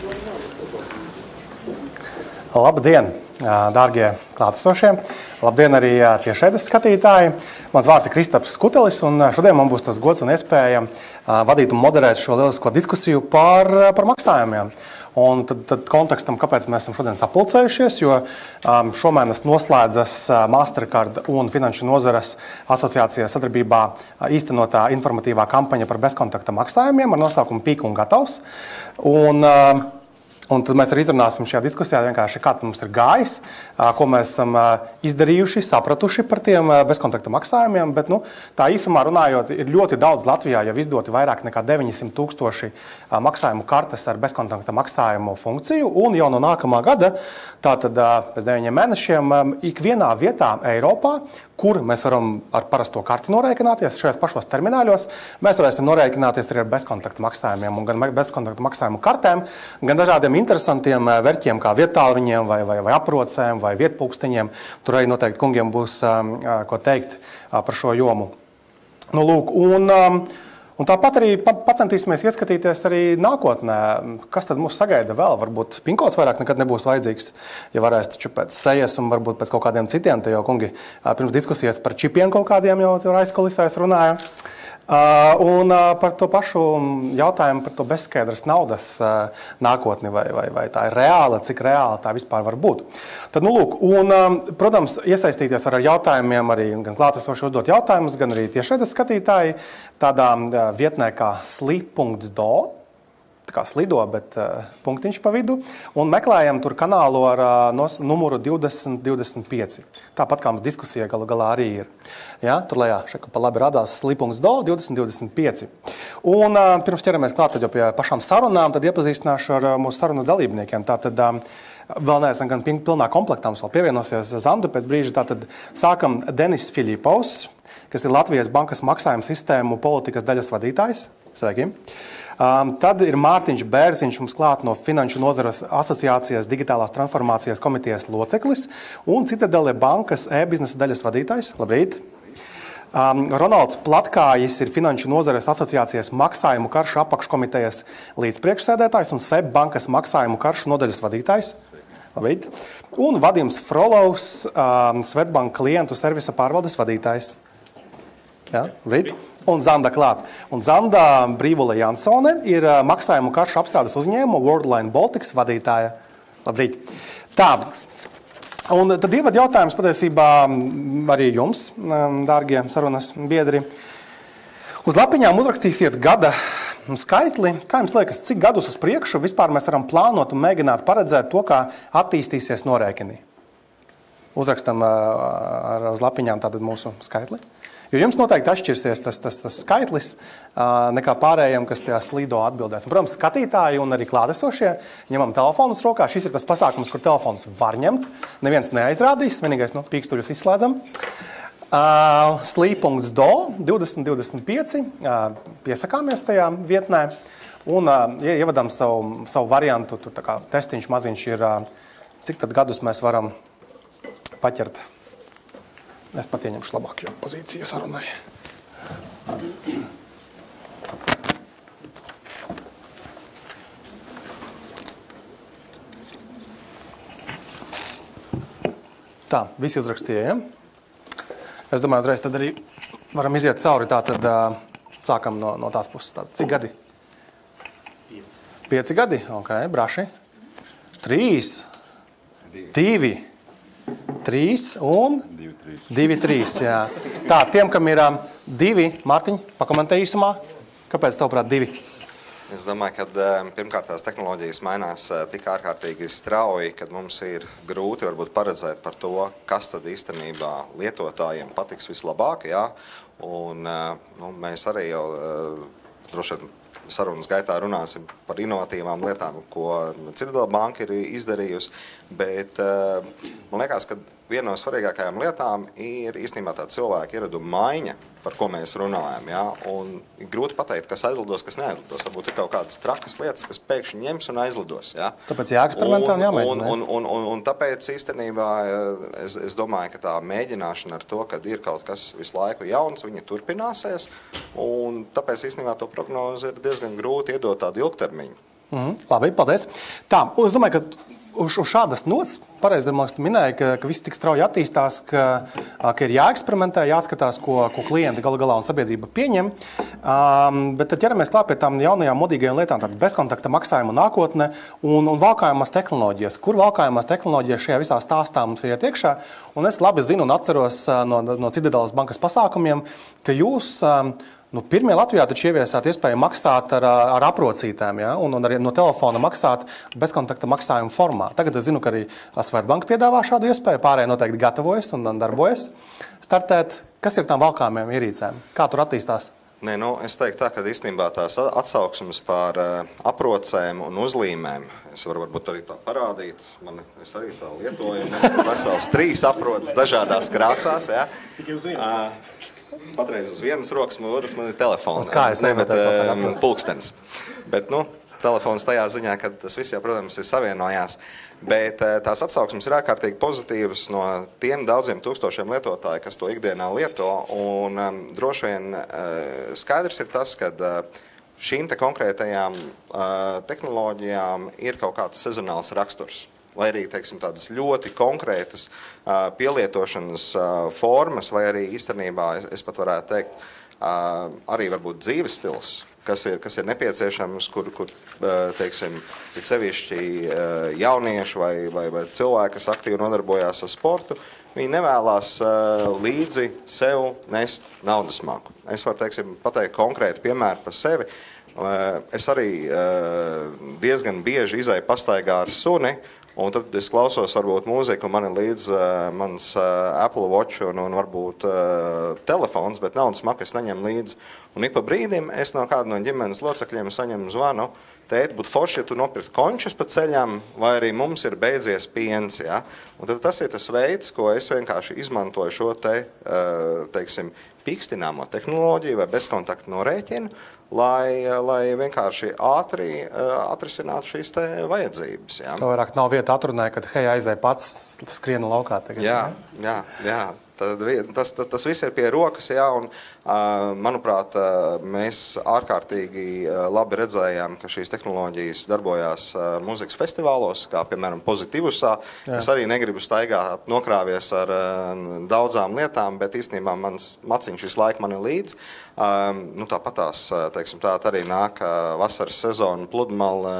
Labdien, dārgie klātesošie! Labdien arī tiešraides skatītāji! Mans vārds ir Kristaps Skutelis, un šodien man būs tas gods un iespēja vadīt un moderēt šo lielisko diskusiju par maksājumiem. Un tad kontekstam, kāpēc mēs esam šodien sapulcējušies, jo šomēnes noslēdzas Mastercard un Finanšu nozares asociācijas sadarbībā īstenotā informatīvā kampaņa par bezkontakta maksājumiem ar nosaukumu Pīk un gatavs. Un tad mēs arī izrunāsim šajā diskusijā vienkārši, kā mums ir gājis, ko mēs esam izdarījuši, sapratuši par tiem bezkontakta maksājumiem, bet tā īsumā runājot, ir ļoti daudz Latvijā jau izdoti vairāk nekā 900,000 maksājumu kartes ar bezkontakta maksājumu funkciju, un jau no nākamā gada, tātad pēc 9 mēnešiem, ikvienā vietā Eiropā, kur mēs varam ar parasto karti norēķināties, šajos pašos termināļos, mēs varēsim norēķināties arī ar bezkontakta maksājumiem, un gan bezkontakta maksājumu kartēm, gan dažādiem interesantiem verķiem, kā vietālruņiem vai aprocēm vai vietpulksteņiem. Tur arī noteikti kungiem būs ko teikt par šo jomu. Un tāpat arī pacentīsimies ieskatīties arī nākotnē, kas tad mūs sagaida vēl. Varbūt pinkods vairāk nekad nebūs vajadzīgs, ja varēs taču pēc sejas un varbūt pēc kaut kādiem citiem. Te jau kungi pirms diskusijas par čipiem kaut kādiem jau aizkulisēs runāja. Un par to pašu jautājumu par to bezskaidras naudas nākotni, vai tā ir reāla, cik reāla tā vispār var būt. Tad, protams, iesaistīties ar jautājumiem arī gan klātesoši uzdot jautājumus, gan arī tiešraides skatītāji tādā vietnē kā sli.do, tā kā slido, bet punktiņš pa vidu, un meklējam tur kanālu ar numuru 2025. Tāpat kā mums diskusija galu galā arī ir. Ja, tur lejā, šeit pa labi radās sli.do 2025. Un pirms ķeramies klāt jau pie pašām sarunām, tad iepazīstināšu ar mūsu sarunas dalībniekiem. Tātad vēl neesam gan pilnā komplektā, mums vēl pievienosies Zanda pēc brīža. Tātad sākam Denis Filipovs, kas ir Latvijas bankas maksājumu sistēmu politikas daļas vadītājs. Sveiki! Tad ir Mārtiņš Bērziņš, mums klāt no Finanšu nozares asociācijas digitālās transformācijas komitejas loceklis un Citadele bankas e-biznesa daļas vadītājs. Labrīt! Ronalds Platkājis ir Finanšu nozares asociācijas maksājumu karšu apakškomitejas līdzpriekšsēdētājs un SEB bankas maksājumu karšu nodaļas vadītājs. Labrīt! Un Vadims Frolovs, Svetbank klientu servisa pārvaldes vadītājs. Ja, labrīt! Un Zanda klāt. Un Zanda Brīvule Jansone ir maksājumu karšu apstrādes uzņēmuma Worldline Baltics vadītāja. Labrīt! Tā. Un tad ievad jautājums patiesībā arī jums, dārgie sarunas biedri. Uz lapiņām uzrakstīsiet gada skaitli. Kā jums liekas, cik gadus uz priekšu vispār mēs varam plānot un mēģināt paredzēt to, kā attīstīsies norēķini? Uzrakstam uz lapiņām tātad mūsu skaitli. Jo jums noteikti atšķirsies tas skaitlis nekā pārējiem, kas tajā slīdo atbildēs. Un, protams, skatītāji un arī klātesošie ņemam telefonus rokā. Šis ir tas pasākums, kur telefons var ņemt. Neviens neaizrādīs, vienīgais pīkstuļus izslēdzam. Sli.do 2025, piesakāmies tajā vietnē un ievadam savu variantu. Tur tā kā testiņš maziņš ir, cik tad gadus mēs varam paķert. Es pat ieņemšu labāko pozīciju sarunai. Tā, visi uzrakstīja, ja? Es domāju, uzreiz tad arī varam iziet cauri. Tā tad sākam no tās puses. Tā, cik gadi? 5 gadi? Ok, braši. 3, 2, 3 un 2, 3, jā. Tā, tiem, kam ir 2, Mārtiņ, pakomentē īsumā, kāpēc tavuprāt 2? Es domāju, ka pirmkārt tās tehnoloģijas mainās tik ārkārtīgi strauji, kad mums ir grūti varbūt paredzēt par to, kas tad īstenībā lietotājiem patiks vislabāk, jā. Un mēs arī jau droši vien sarunas gaitā runāsim par inovatīvām lietām, ko Citadele banka ir izdarījusi, bet man liekas, ka viena no svarīgākajām lietām ir īstenībā tā cilvēka ieraduma maiņa, par ko mēs runājam. Ja? Un ir grūti pateikt, kas aizlidos, kas neaizlidos. Varbūt ir kaut kādas trakas lietas, kas pēkšņi ņems un aizlidos. Ja? Tāpēc jāeksperimentē un jāmēģina. Un tāpēc īstenībā es domāju, ka tā mēģināšana ar to, kad ir kaut kas visu laiku jauns, viņa turpināsies. Un tāpēc īstenībā to prognozi ir diezgan grūti iedot tādu ilgtermiņu. Labi, paldies. Tā, es domāju, ka uz šādas nots, pareizi minēja, ka viss tik strauji attīstās, ka ir jāeksperimentē, jāskatās, ko klienti galu galā un sabiedrība pieņem. Bet tad ķeramies klāt pie tām jaunajām modīgajām lietām, tāda bezkontakta maksājuma nākotne un valkājumās tehnoloģijas. Kur valkājumās tehnoloģijas šajā visā stāstā mums iet iekšā? Un es labi zinu un atceros no Citadelas bankas pasākumiem, ka jūs pirmie Latvijā taču ieviesāt iespēju maksāt ar aprocītēm, ja? Un arī no telefona maksāt bezkontakta maksājuma formā. Tagad es zinu, ka arī Svetbanka piedāvā šādu iespēju, pārējie noteikti gatavojas un darbojas startēt. Kas ir tām valkājumiem ierīcēm? Kā tur attīstās? Nē, es teiktu tā, ka īstenībā tās atsauksmes par aprocēm un uzlīmēm, es varu varbūt arī tā parādīt, es arī tā lietoju, vesels 3 aproces dažādās krāsās, ja? Tikai uz vienas. Patreiz uz vienas rokas, otrs man ir telefons, bet pulkstenis. Bet, telefons tajā ziņā, ka tas viss jau, protams, ir savienojās. Bet tās atsauksmes ir ārkārtīgi pozitīvas no tiem daudziem tūkstošiem lietotāju, kas to ikdienā lieto. Un droši vien skaidrs ir tas, ka šīm te konkrētajām tehnoloģijām ir kaut kāds sezonāls raksturs. Vai arī, teiksim, tādas ļoti konkrētas pielietošanas formas, vai arī īstenībā, es pat varētu teikt, arī varbūt dzīves stils, kas ir nepieciešams, kur teiksim, ir sevišķi jaunieši vai cilvēki, kas aktīvi nodarbojās ar sportu, viņi nevēlās līdzi sev nest naudas maku. Es varu, teiksim, pateikt konkrētu piemēru par sevi. Es arī diezgan bieži izēju pastaigā ar suni, un tad es klausos varbūt mūziku, un man ir līdz mans Apple Watch un varbūt telefons, bet naudas maku es neņemu līdzi. Un ik pa brīdim es no kāda no ģimenes locekļiem saņemu zvanu, tēt, būtu forši, ja tu nopirkt končus pa ceļam, vai arī mums ir beidzies piens. Ja? Un tad tas ir tas veids, ko es vienkārši izmantoju šo teiksim, pīkstināmo tehnoloģiju vai bezkontaktu norēķinu, lai vienkārši ātri atrisinātu šīs te vajadzības. Ja? Tā vairāk nav vieta atrunē, kad hei aizēja pats skrienu laukā tagad. Jā. Tas viss ir pie rokas, jā, un manuprāt, mēs ārkārtīgi labi redzējām, ka šīs tehnoloģijas darbojās mūzikas festivālos, kā piemēram Pozitivusā. Es arī negribu staigāt nokrāvies ar daudzām lietām, bet īstenībā mans maciņš visu laiku man ir līdz. Tāpatās, teiksim, tā arī nāk vasaras sezona, pludmale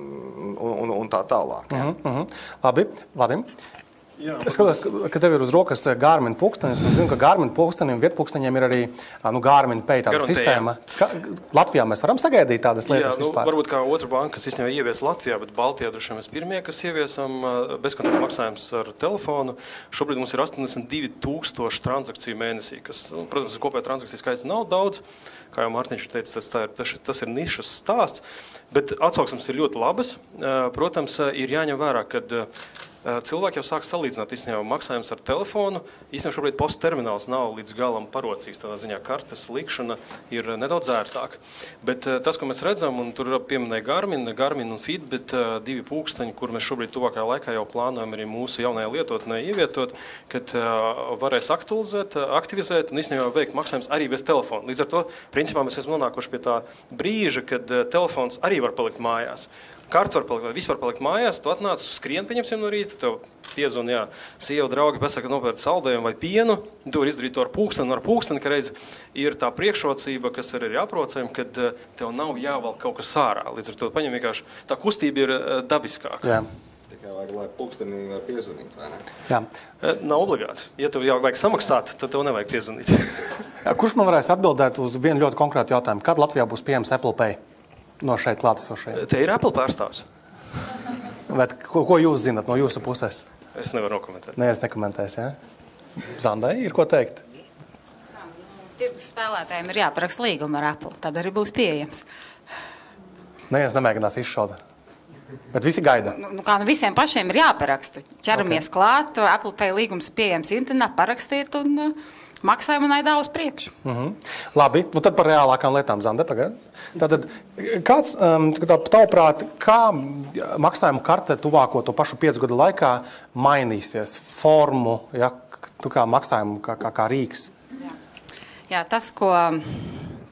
un tā tālāk. Jā. Labi, Vadim. Es skatos, ka tev ir uz rokas Garmin pulkstenis. Es zinu, ka Garmin pulkstenim, vietpulksteņiem ir arī Garmin Pay tāda sistēma. Latvijā mēs varam sagaidīt tādas lietas vispār? Varbūt kā otra banka, kas īstenībā ievies Latvijā, bet Baltijā droši vien mēs pirmie, kas ieviesam bezkontakta maksājums ar telefonu. Šobrīd mums ir 82,000 transakciju mēnesī, kas, protams, kopējā transakciju skaits nav daudz. Kā jau Mārtiņš teica, tas ir nišas stāsts, bet atsauksmes ir ļoti labas. Protams, ir jāņem vērā, kad cilvēki jau sāk salīdzināt īstenībā maksājumus ar telefonu. Īstenībā šobrīd postu termināls nav līdz galam parocīgs. Tādā ziņā kartes likšana ir nedaudz ērtāka. Bet tas, ko mēs redzam, un tur pieminēja Garmin un Fitbit, 2 pulksteņi, kur mēs šobrīd tuvākajā laikā jau plānojam arī mūsu jaunajā lietotnē ievietot, kad varēs aktivizēt un īstenībā veikt maksājumus arī bez telefona. Līdz ar to, principā, mēs esam nonākuši pie tā brīža, kad telefons arī var palikt mājās. Kartu var palikt, viss var palikt mājās, tu atnāc, skrien, pieņemsim no rīta, tev piezvan, sieva, draugi pasaka, nopērt saldējumu vai pienu, tu var izdarīt to ar pulksteni, ka reiz ir tā priekšrocība, kas ir arī aprocējumi, kad tev nav jāvalk kaut kas ārā. Līdz ar to paņem vienkārši, tā kustība ir dabiskāka. Jā. Tikai vajag, lai pulksteni var piezvanīt, vai ne? Jā. Nav obligāti. Ja tev vajag samaksāt, tad tev nevajag piezvanīt. Kurš man varēs atbildēt uz vienu ļoti konkrētu jautājumu? Kad Latvijā būs pieejams Apple Pay? No šeit klātesošajiem. Te ir Apple pārstāvs. Bet ko jūs zinat no jūsu puses? Es nevaru nokomentēt. Nē, es nekomentēšu, ja? Zandai, ir ko teikt? Tirgus spēlētājiem ir jāparaksta līguma ar Apple, tad arī būs pieejams. Nē, es nemēģinās izšaut. Bet visi gaida. Visiem pašiem ir jāparaksta. Ķeramies klāt, Apple Pay līgums pieejams internetā, parakstiet un maksājumu un aidā uz priekšu. Labi, tad par reālākām lietām, Zande, pagaid. Tātad, kāds, tavuprāt, kā maksājumu karte tuvāko to pašu 5 gadu laikā mainīsies formu, ja, kā maksājumu, kā rīks? Jā, tas, ko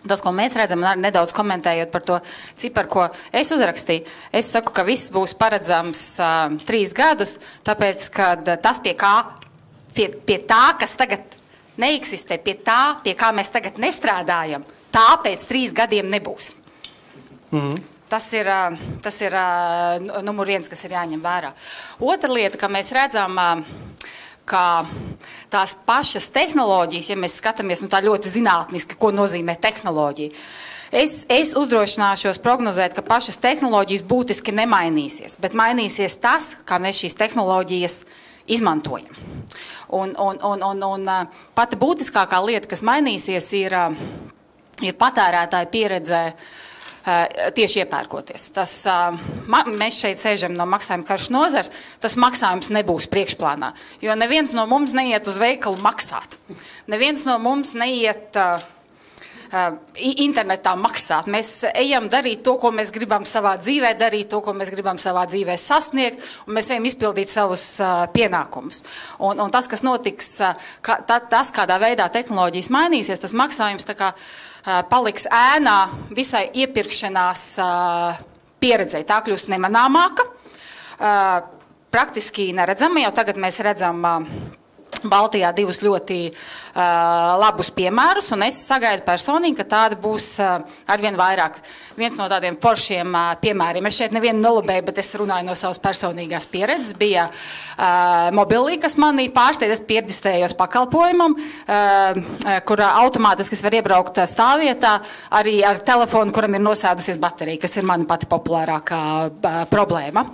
Tas, ko mēs redzam, nedaudz komentējot par to ciparu, ko es uzrakstīju, es saku, ka viss būs paredzams 3 gadus, tāpēc, ka tas pie tā, kas tagad neeksistē, pie tā, pie kā mēs tagad nestrādājam, tā pēc 3 gadiem nebūs. Tas ir numur 1, kas ir jāņem vērā. Otra lieta, ka mēs redzam, ka tās pašas tehnoloģijas, ja mēs skatāmies tā ļoti zinātniski, ko nozīmē tehnoloģija, es uzdrošināšos prognozēt, ka pašas tehnoloģijas būtiski nemainīsies, bet mainīsies tas, kā mēs šīs tehnoloģijas izmantojam. Un pati būtiskākā lieta, kas mainīsies, ir patērētāja pieredzē tieši iepērkoties. Mēs šeit sēžam no maksājuma karšu nozars, tas maksājums nebūs priekšplānā, jo neviens no mums neiet uz veikalu maksāt. Neviens no mums neiet internetā maksāt. Mēs ejam darīt to, ko mēs gribam savā dzīvē darīt, to, ko mēs gribam savā dzīvē sasniegt, un mēs ejam izpildīt savus pienākumus. Un tas, kas notiks, tas, kādā veidā tehnoloģijas mainīsies, tas maksājums tā kā paliks ēnā visai iepirkšanās pieredzei. Tā kļūst nemanāmāka, praktiski neredzama, jau tagad mēs redzam Baltijā 2 ļoti labus piemērus, un es sagaidu personīgi, ka tāda būs arvien vairāk. Viens no tādiem foršiem piemēriem, es šeit nevienu nolabēju, bet es runāju no savas personīgās pieredzes, bija mobilī, kas manī pārsteidz, es pierģistrējos pakalpojumam, kur automātiski var iebraukt stāvvietā arī ar telefonu, kuram ir nosēdusies baterija, kas ir mana pati populārākā problēma.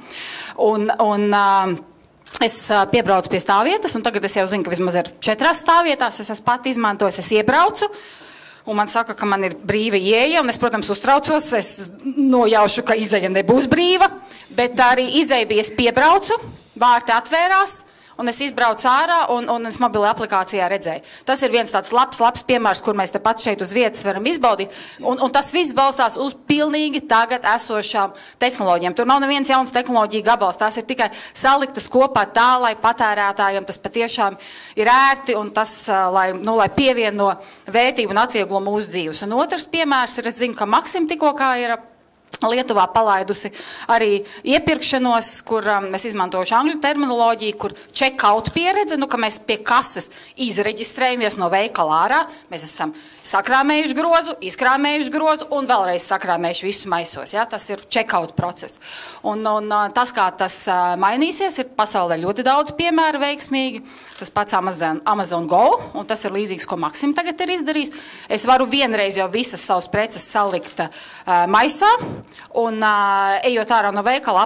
Es piebraucu pie stāvvietas, un tagad es jau zinu, ka vismaz ir 4 stāvvietās, es esmu pati izmantojis, es iebraucu, un man saka, ka man ir brīva ieeja, un es, protams, uztraucos, es nojaušu, ka izeja nebūs brīva, bet arī izeja bija, es piebraucu, vārti atvērās, un es izbraucu ārā, un es mobilā aplikācijā redzēju. Tas ir viens tāds labs piemērs, kur mēs tepat šeit uz vietas varam izbaudīt, un tas viss balstās uz pilnīgi tagad esošām tehnoloģijām. Tur nav neviens jauns tehnoloģija gabals, tās ir tikai saliktas kopā tā, lai patērētājiem tas patiešām ir ērti, un tas, lai pievieno vērtību un atvieglo mūsu dzīves. Un otrs piemērs ir, es zinu, ka Maksim tikko kā ir Lietuvā palaidusi arī iepirkšanos, kur mēs izmantojuši angļu terminoloģiju, kur check-out pieredze, ka mēs pie kases izreģistrējamies no veikala ārā, mēs esam sakrāmējuši grozu, izkrāmējuši grozu un vēlreiz sakrāmējuši visu maisos. Ja? Tas ir check-out process. Un tas, kā tas mainīsies, ir pasaulē ļoti daudz piemēru veiksmīgi. Tas pats Amazon Go, un tas ir līdzīgs, ko Maksim tagad ir izdarījis. Es varu vienreiz jau visas savas preces salikt maisā, un ejot ārā no veikala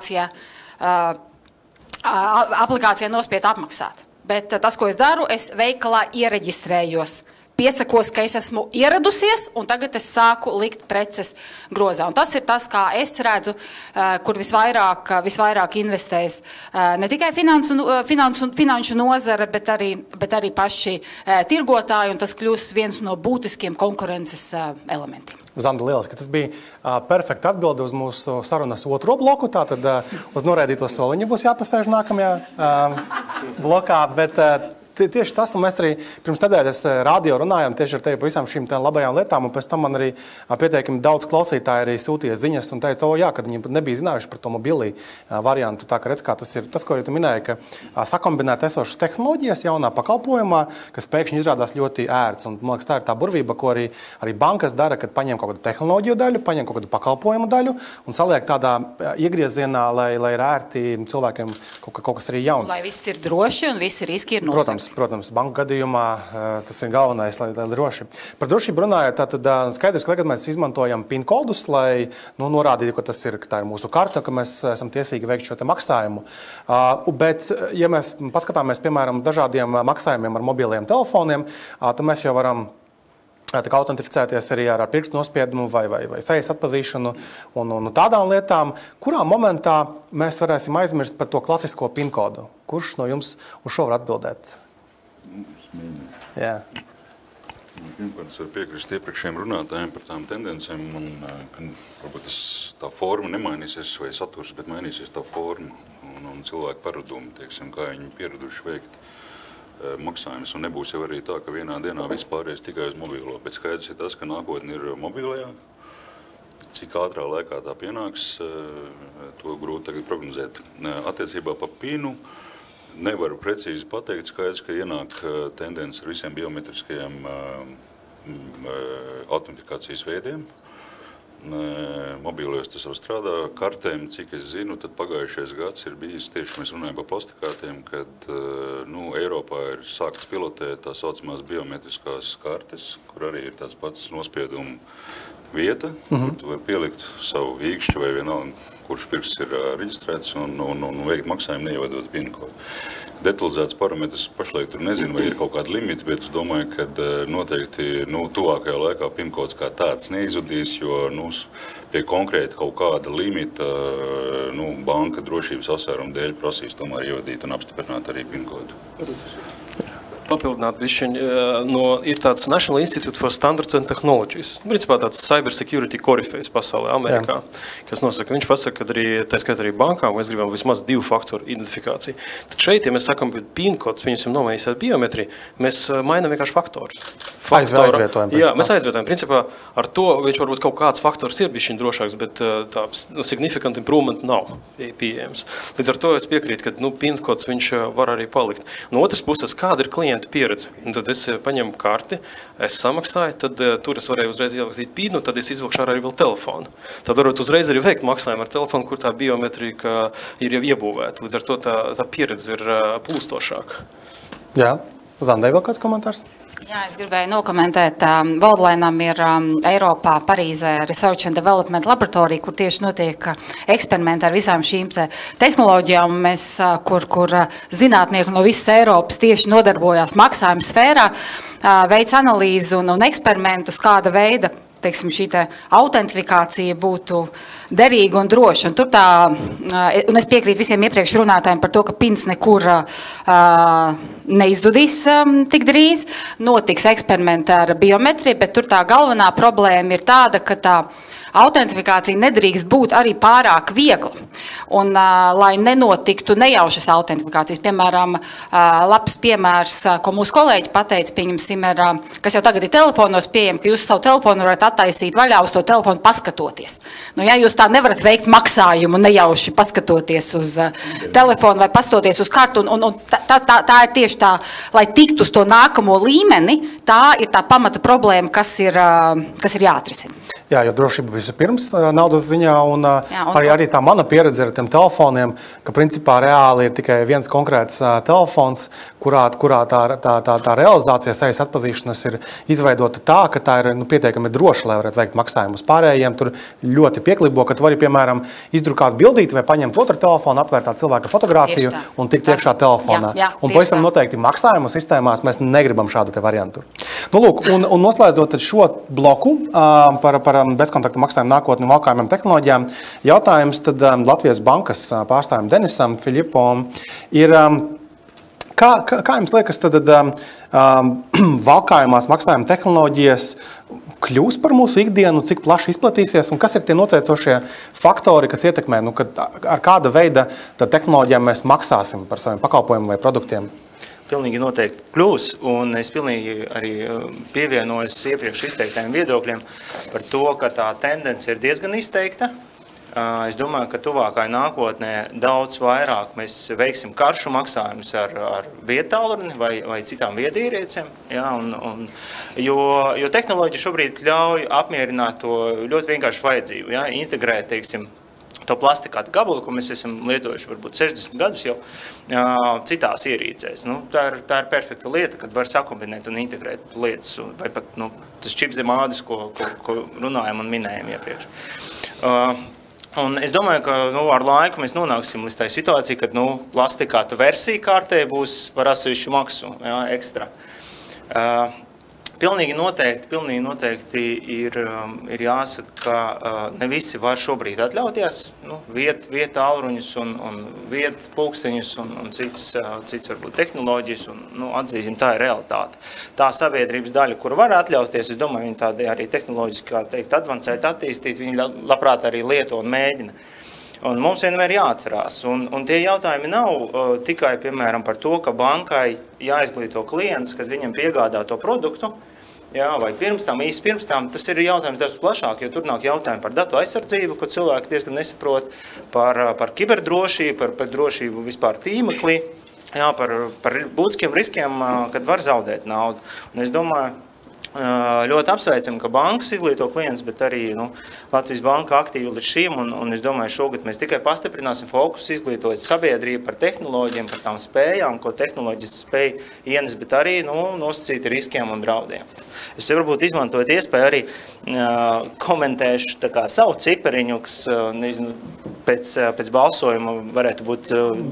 aplikācijā nospiet apmaksāt. Bet tas, ko es daru, es veikalā iereģistrējos. Piesakos, ka es esmu ieradusies, un tagad es sāku likt preces grozā. Un tas ir tas, kā es redzu, kur visvairāk investēs ne tikai finanšu nozara, bet arī paši tirgotāji, un tas kļūs viens no būtiskiem konkurences elementiem. Zanda, lieliski, tas bija perfekta atbilde uz mūsu sarunas otro bloku, tātad uz noraidīto soliņu būs jāpasēž nākamajā blokā, bet tieši tas, un mēs arī pirms nedēļas radio runājām tieši ar tevi par visām šīm labajām lietām, un pēc tam man arī pieteikami daudz klausītāji arī sūtīja ziņas un teica, jā, kad viņi nebija zinājuši par to mobilī variantu, tā ka redz, kā tas ir tas, ko arī tu minēji, ka sakombinēt esošas tehnoloģijas jaunā pakalpojumā, kas pēkšņi izrādās ļoti ērts, un man liekas, tā ir tā burvība, ko arī bankas dara, kad paņem kaut kādu tehnoloģiju daļu, paņem kaut kādu pakalpojumu daļu un saliek tādā iegriezienā, lai ir ērti cilvēkiem kaut kas arī jauns. Lai viss ir droši un visi riski ir nosakti. Protams, banku gadījumā tas ir galvenais, lai droši. Par drošību runājot, tad skaidrs, ka tagad mēs izmantojam PIN kodus, lai norādītu, ka tā ir mūsu karta, ka mēs esam tiesīgi veikt šo te maksājumu. Bet, ja mēs paskatāmies, piemēram, dažādiem maksājumiem ar mobiliem telefoniem, tad mēs jau varam autentificēties arī ar pirkstu nospiedumu vai sejas atpazīšanu un tādām lietām, kurā momentā mēs varēsim aizmirst par to klasisko PIN kodu. Kurš no jums uz šo var atbildēt? Jā. Pirmkārt, es varu piekrist iepriekšējiem runātājiem par tām tendencēm, un varbūt tā forma nemainīsies vai saturs, bet mainīsies tā forma un cilvēku paradumi, kā viņi pieraduši veikt. maksājumus, un nebūs jau arī tā, ka vienā dienā viss pārējais tikai uz mobilo. Bet skaidrs ir tas, ka nākotne ir mobilajā. Cik ātrā laikā tā pienāks, to grūti tagad prognozēt. Attiecībā par PIN-u nevaru precīzi pateikt, skaidrs, ka ienāk tendence ar visiem biometriskajiem autentifikācijas veidiem. Mobīlajos tas jau strādā. Kartēm, cik es zinu, tad pagājušais gads ir bijis, tieši mēs runājam par plastikārtiem, kad Eiropā ir sākts pilotēt tā saucamās biometriskās kartes, kur arī ir tāds pats nospiedumu vieta, kur tu vari pielikt savu īkšķi vai vienalga, kurš pirksts ir reģistrēts un veikt maksājumu neievadot PIN kodu. Detalizēts parametrs pašlaik tur nezinu, vai ir kaut kādi limiti, bet es domāju, ka noteikti tuvākajā laikā PIN kods kā tāds neizudīs, jo pie konkrēti kaut kāda limita banka drošības apsvērumu dēļ prasīs tomēr ievadīt un apstiprināt arī PIN kodu. Papildināt višķiņ, ir tāds National Institute for Standards and Technologies. Principā tāds cyber security korifejs pasaulē, Amerikā, kas nosaka, viņš pasaka, ka arī, tā skaitā arī bankām, mēs gribam vismaz 2 faktoru identifikāciju. Tad šeit, ja mēs sakam, ka PIN kods, pieņemsim nomainīsiet biometriju, mēs mainām vienkārši faktorus. Aizvietojam. Jā, mēs aizvietojam. Principā ar to viņš varbūt kaut kāds faktors ir bišķiņ drošāks, bet tā significant improvement nav pieejams. Līdz ar to es piekrītu, ka PIN kods viņš var arī palikt. No otras puses, kāda ir klientu pieredze? Un tad es paņemu karti, es samaksāju, tad tur es varēju uzreiz ierakstīt PIN, tad es izvilkšu arī vēl telefonu. Tad varbūt uzreiz arī veikt maksājumu ar telefonu, kur tā biometrika ir jau iebūvēta. Līdz ar to tā pieredze ir plūstošāka. Jā. Zandai vēl kāds komentārs? Jā, es gribēju nokomentēt. Worldlinam ir Eiropā, Parīzē Research and Development Laboratorija, kur tieši notiek eksperimenti ar visām šīm tehnoloģijām. Mēs, kur zinātnieki no visas Eiropas tieši nodarbojās maksājuma sfērā, veic analīzi un eksperimentus, kāda veida, teiksim, šī autentifikācija būtu derīga un droša. Un tur un es piekrītu visiem iepriekš runātājiem par to, ka PINs nekur neizdudīs tik drīz. Notiks eksperimenti ar biometriju, bet tur tā galvenā problēma ir tāda, ka tā autentifikācija nedrīkst būt arī pārāk viegla. Un, lai nenotiktu nejaušas autentifikācijas, piemēram, labs piemērs, ko mūsu kolēģi pateica, pieņemsim, kas jau tagad ir telefonos pieejami, ka jūs savu telefonu varat attaisīt vaļā uz to telefonu paskatoties. Ja jūs tā nevarat veikt maksājumu nejauši paskatoties uz telefonu vai paskatoties uz kartu, un tā ir tieši tā, lai tiktu uz to nākamo līmeni, tā ir tā pamata problēma, kas ir jāatrisina. Jā, jo drošība vispirms naudas ziņā, un arī tā mana pieredze ar tiem telefoniem, ka principā reāli ir tikai viens konkrēts telefons, kurā tā realizācija sejas atpazīšanas ir izveidota tā, ka tā ir pietiekami droša, lai varētu veikt maksājumus pārējiem. Tur ļoti pieklibo, ka tu vari, piemēram, izdrukāt bildīti vai paņemt otru telefonu, apvērt tā cilvēka fotogrāfiju un tikt iekšā telefonā. Un pavisam noteikti maksājumu sistēmās mēs negribam šādu te variantu. Lūk, un noslēdzot šo bloku par bezkontakta maksājumu nākotni un valkājumiem tehnoloģijām, jautājums tad Latvijas bankas pārstāvjiem Denisam Filipovam ir, kā jums liekas, tad valkājumās maksājuma tehnoloģijas kļūs par mūsu ikdienu, cik plaši izplatīsies un kas ir tie noteicošie faktori, kas ietekmē, ar kāda veida tehnoloģijām mēs maksāsim par saviem pakalpojumiem vai produktiem? Pilnīgi noteikti kļūs, un es pilnīgi arī pievienojos iepriekš izteiktajiem viedokļiem par to, ka tā tendence ir diezgan izteikta. Es domāju, ka tuvākajā nākotnē daudz vairāk mēs veiksim karšu maksājumus ar vietālruni vai citām viedierīcēm. Ja, jo tehnoloģija šobrīd ļauj apmierināt to ļoti vienkārši vajadzību, ja, integrēt, teiksim, to plastikātu gabalu, ko mēs esam lietojuši varbūt 60 gadus jau citās ierīcēs. Tā ir perfekta lieta, kad var sakombinēt un integrēt lietas, vai pat tas čips zem ādas, ko runājam un minējam iepriekš. Un es domāju, ka ar laiku mēs nonāksim līdz tai situācijai, kad plastikāta versija kārtē būs par atsevišķu maksu, ja, ekstra. Pilnīgi noteikti ir jāsaka, ka ne visi var šobrīd atļauties vietu tālruņus un vietu pulksteņus un cits varbūt tehnoloģijas, un atzīsim, tā ir realitāte. Tā sabiedrības daļa, kur var atļauties, es domāju, viņi tādi arī tehnoloģiski, kā teikt, advancēti attīstīt, viņi labprāt arī lieto un mēģina. Un mums vienmēr jāatcerās, un tie jautājumi nav tikai, piemēram, par to, ka bankai jāizglīto klients, kad viņam piegādā to produktu, jā, vai pirms tam, tas ir jautājums daudz plašāk, jo tur nāk jautājumi par datu aizsardzību, ko cilvēki diezgan nesaprot, par kiberdrošību, par drošību vispār tīmeklī, jā, par būtiskiem riskiem, kad var zaudēt naudu. Un es domāju, ļoti apsveicam, ka bankas izglīto klientus, bet arī Latvijas banka aktīvi līdz šim, un es domāju, šogad mēs tikai pastiprināsim fokusu, izglītojot sabiedrību par tehnoloģiem, par tām spējām, ko tehnoloģijas spēj ienes, bet arī nosacīt riskiem un draudiem. Es varbūt izmantojot iespēju arī komentēšu tā kā savu cipariņu, kas pēc balsojuma varētu būt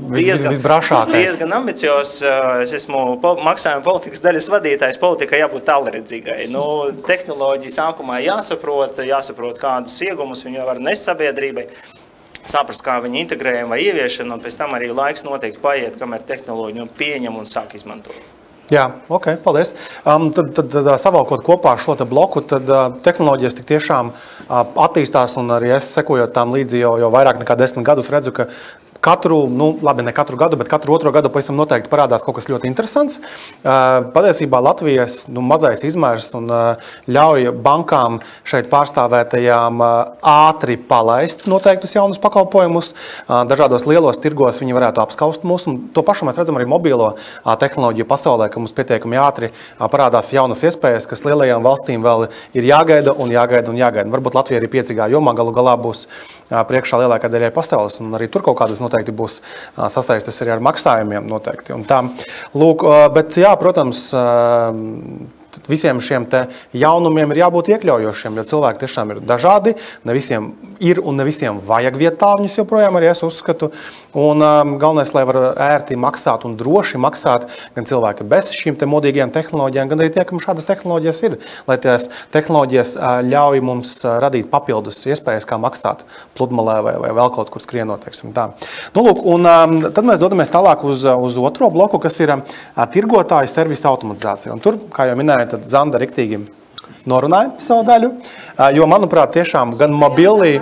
diezgan ambiciozs. Es esmu maksājuma politikas daļas vadītājs, politikai jābūt tālredzīgai. Tehnoloģija sākumā jāsaprot, kādus iegumus viņi var nest sabiedrībai, saprast, kā viņi integrējam vai ieviešana, un pēc tam arī laiks noteikti paiet, kamēr tehnoloģiju pieņem un sāk izmantot. Jā, ok, paldies. Tad savalkot kopā šo te bloku, tad tehnoloģijas tik tiešām attīstās, un arī es sekojot tām līdzi jau vairāk nekā 10 gadus redzu, ka katru, labi, ne katru gadu, bet katru otro gadu pavisam noteikti parādās kaut kas ļoti interesants. Patiesībā Latvijas mazais izmērs un ļauj bankām šeit pārstāvētajām ātri palaist noteiktus jaunus pakalpojumus. Dažādos lielos tirgos viņi varētu apskaust mūs, un to pašu mēs redzam arī mobilo tehnoloģiju pasaulē, ka mums pietiekami ātri parādās jaunas iespējas, kas lielajām valstīm vēl ir jāgaida. Varbūt Latvija arī 5G jomā galu galā būs priekšā lielākā daļai pasaules, un arī tur kaut kādas noteikti būs sasaistes arī ar maksājumiem noteikti. Un tā, lūk, bet jā, protams, visiem šiem te jaunumiem ir jābūt iekļaujošiem, jo cilvēki tiešām ir dažādi, ne visiem ir un ne visiem vajag vietā, viņus joprojām arī es uzskatu. Un galvenais, lai var ērti maksāt un droši maksāt gan cilvēki bez šīm te modīgajām tehnoloģijām, gan arī tie, kam šādas tehnoloģijas ir, lai tās tehnoloģijas ļauj mums radīt papildus iespējas, kā maksāt pludmalē vai vēl kaut kur skrienot, teiksim tā. Lūk, un tad mēs dodamies tālāk uz otro bloku, kas ir tirgotāju servisa automatizācija. Un tur, kā jau minēju, tad Zanda riktīgi norunāja savu daļu, jo, manuprāt, tiešām gan mobili,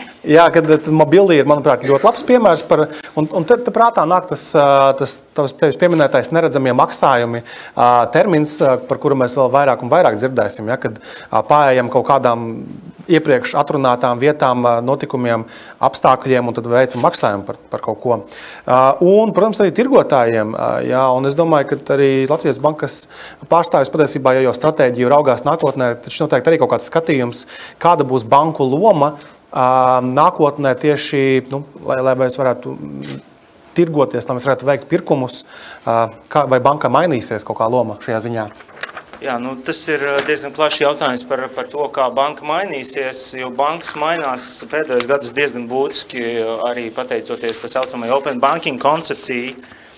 mobili ir, manuprāt, ļoti labs piemērs par, un te prātā nāk tas tevis pieminētais neredzamie maksājumi termins, par kuru mēs vēl vairāk un vairāk dzirdēsim, ja, kad pārējām kaut kādām iepriekš atrunātām vietām, notikumiem, apstākļiem, un tad veicam maksājumu par kaut ko. Un, protams, arī tirgotājiem, jā, un es domāju, ka arī Latvijas bankas pārstāvis patiesībā, ja jau stratēģiju raugās nākotnē, taču noteikti arī kaut kāds skatījums, kāda būs banku loma nākotnē tieši, lai mēs varētu tirgoties, lai mēs varētu veikt pirkumus, vai banka mainīsies kaut kā loma šajā ziņā? Jā, tas ir diezgan plašs jautājums par to, kā banka mainīsies, jo bankas mainās pēdējos gadus diezgan būtiski, arī pateicoties tā saucamai open banking koncepcijai.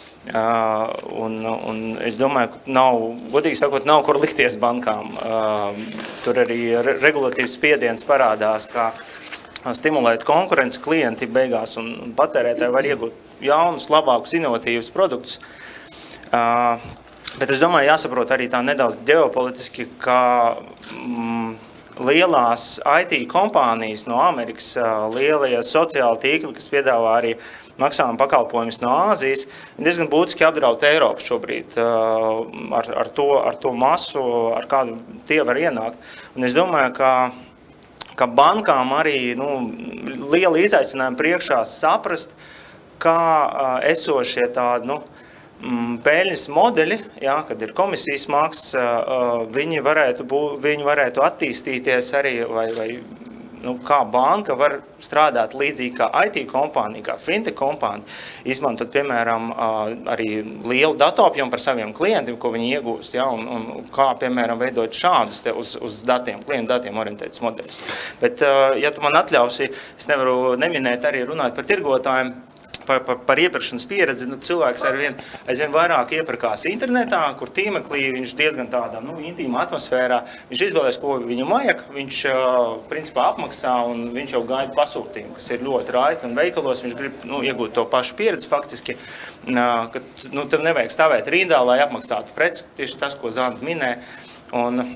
Un es domāju, ka godīgi sakot, nav kur likties bankām. Tur arī regulatīvs spiediens parādās, kā stimulēt konkurenci, klienti beigās un patērētāji var iegūt jaunus, labākus, inovatīvus produktus. Bet es domāju, jāsaprot arī tā nedaudz ģeopolitiski, ka lielās IT kompānijas no Amerikas, lielie sociāli tīkli, kas piedāvā arī maksājuma pakalpojumus no Āzijas, diezgan būtiski apdraud Eiropu šobrīd ar to masu, ar kādu tie var ienākt. Un es domāju, ka bankām arī liela izaicinājuma priekšā saprast, kā esošie tādi, peļņas modeļi, jā, kad ir komisijas maksa, viņi varētu attīstīties arī, vai kā banka var strādāt līdzīgi kā IT kompānija, kā fintech kompānija, izmantot, piemēram, arī lielu datoapjomu par saviem klientiem, ko viņi iegūst, jā, un kā, piemēram, veidot šādus te uz datiem, klientu datiem orientētas modeļus. Bet, ja tu man atļausi, es nevaru neminēt arī runāt par tirgotājiem, par iepirkšanas pieredzi, cilvēks aizvien vairāk iepirkās internetā, kur tīmeklī viņš diezgan tādā intīmā atmosfērā, viņš izvēlēs, ko viņam vajag, viņš principā apmaksā un viņš jau gaida pasūtījumu, kas ir ļoti raiti un veikalos, viņš grib iegūt to pašu pieredzi faktiski, ka tev nevajag stāvēt rindā, lai apmaksātu preci, tieši tas, ko Zanda minē. Un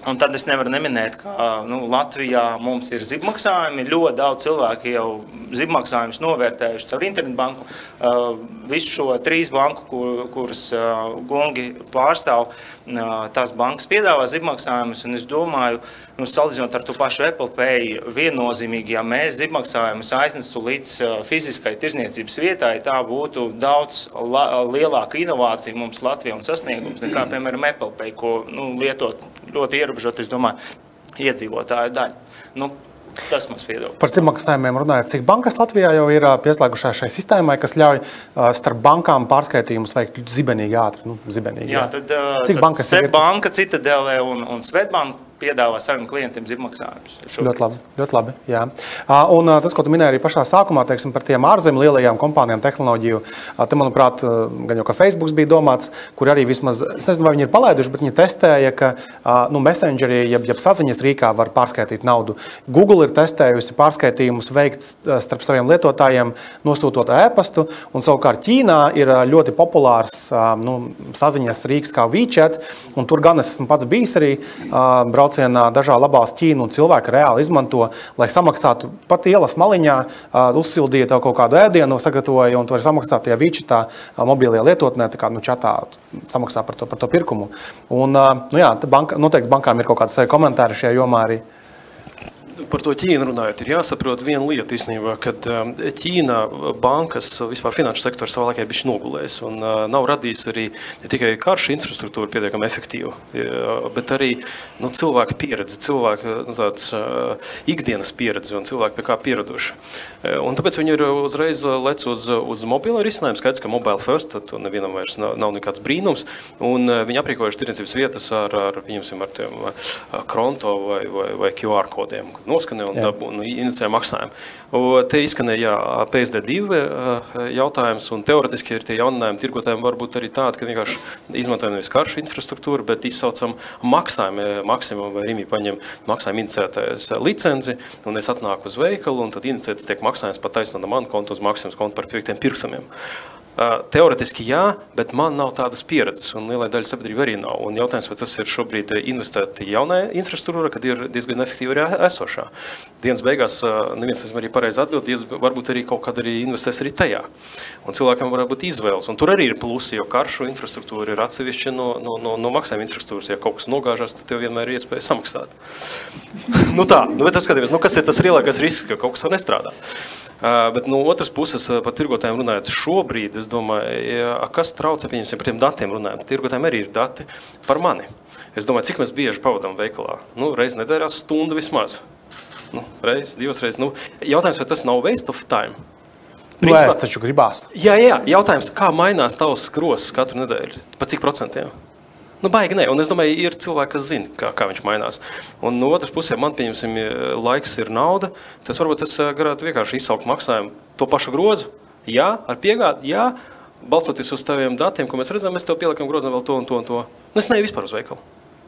Un tad es nevaru neminēt, ka Latvijā mums ir zibmaksājumi. Ļoti daudz cilvēki jau zibmaksājumus novērtējuši caur internetbanku. Visu šo 3 banku, kuras Gungi pārstāv, tās bankas piedāvā zibmaksājumus. Un es domāju, salīdzinot ar to pašu Apple Pay, viennozīmīgi, ja mēs zibmaksājumus aiznestu līdz fiziskai tirzniecības vietai, tā būtu daudz lielāka inovācija mums Latvijā un sasniegums nekā, piemēram, Apple Pay, ko lietot ļoti ierobežot, es domāju, iedzīvotāju daļu. Tas mums viedoklis. Par zibmaksājumiem runājot, cik bankas Latvijā jau ir pieslēgušās šai sistēmai, kas ļauj starp bankām pārskaitījumus veikt zibenīgi ātri? Jā, tad SEB banka, Citadele un Svetbank piedāvā saviem klientiem zibmaksājumus. Ļoti labi, jā. Un tas, ko tu minēji arī pašā sākumā, teiksim, par tiem ārzemju lielajām kompānijām tehnoloģiju, te, manuprāt, gan jau, ka Facebooks bija domāts, kur arī vismaz, es nezinu, vai viņi ir palaiduši, bet viņi testēja, ka Messengeri, jeb saziņas rīkā var pārskaitīt naudu. Google ir testējusi pārskaitījumus veikt starp saviem lietotājiem, nosūtot ēpastu, un savukārt Ķīnā ir ļoti populārs saziņas rīks kā WeChat, un tur gan es esmu pats bijis arī braucienā dažā labās Ķīnu, un cilvēki reāli izmanto, lai samaksātu pat ielas maliņā, uzsildīja tev kaut kādu ēdienu, sagatavoja, un tu vari samaksāt tajā WeChatā mobilajā lietotnē, tā kā čatā samaksā par to pirkumu. Un, jā, noteikti bankām ir kaut kāds savi komentāri šajā jomā arī. Par to Ķīnu runājot, ir jāsaprot viena lieta īstenībā, kad Ķīnā bankas, vispār finanšu sektors savā laikā bišķi nogulējis un nav radījis arī ne tikai karšu infrastruktūru pietiekami efektīvu, bet arī cilvēku pieredzi, tāds ikdienas pieredzi un cilvēki pie kā pieraduši. Un tāpēc viņi ir uzreiz lec uz mobilo risinājumu, skaidrs, ka mobile first, tad nevienam vairs nav nekāds brīnums, un viņi aprīkojuši tirdzniecības vietas ar tiem Kronto vai QR kodiem, noskanēja un dabūna inicēja maksājumu. Te izskanēja PSD2 jautājums, un teoretiski ir tie jauninājumi tirgotājiem varbūt arī tādi, ka vienkārši izmantojam nevis karšu infrastruktūru, bet izsaucam maksājumu. Maksimum vai Rimi paņem maksājumu inicētājs licenci, un es atnāku uz veikalu, un tad inicētas tiek maksājums pat taisno no manu kontu uz maksājums kontu par pirktiem pirksumiem. Teoretiski jā, bet man nav tādas pieredzes, un lielai daļa sabiedrība arī nav. Un jautājums, vai tas ir šobrīd investēti jaunā infrastruktūra, kad ir diezgan efektīvi arī esošā. Dienas beigās neviens esmu arī pareizi atbildījis, varbūt arī kaut kad arī investēs arī tajā. Un cilvēkiem varētu būt izvēles. Un tur arī ir plusi, jo karšu infrastruktūra ir atsevišķa no maksājuma infrastruktūras. Ja kaut kas nogāžās, tad tev vienmēr ir iespēja samaksāt. Bet tas skatāmies, kas ir tas lielākais risks, ka kaut kas var nestrādāt. Bet no otras puses, par tirgotājiem runājot šobrīd, es domāju, kas traucē, pieņemsim, par tiem datiem runājot. Tirgotājiem arī ir dati par mani. Es domāju, cik mēs bieži pavadām veikalā. Reiz nedēļā stundu vismaz. Reiz, 2 reizes. Jautājums, vai tas nav waste of time? Principā, es taču gribās. Jā, jautājums, kā mainās tavs skrosts katru nedēļu? Pa cik procentiem? Baigi ne, un es domāju, ir cilvēki, kas zina, kā viņš mainās. Un no otras pusē man, pieņemsim, laiks ir nauda, tas varbūt es garētu vienkārši izsaukt maksājumu to pašu grozu, jā, ar piegādi, jā, balstoties uz taviem datiem, ko mēs redzam, mēs tev pieliekam grozam vēl to un to un to. Es neju vispār uz veikalu.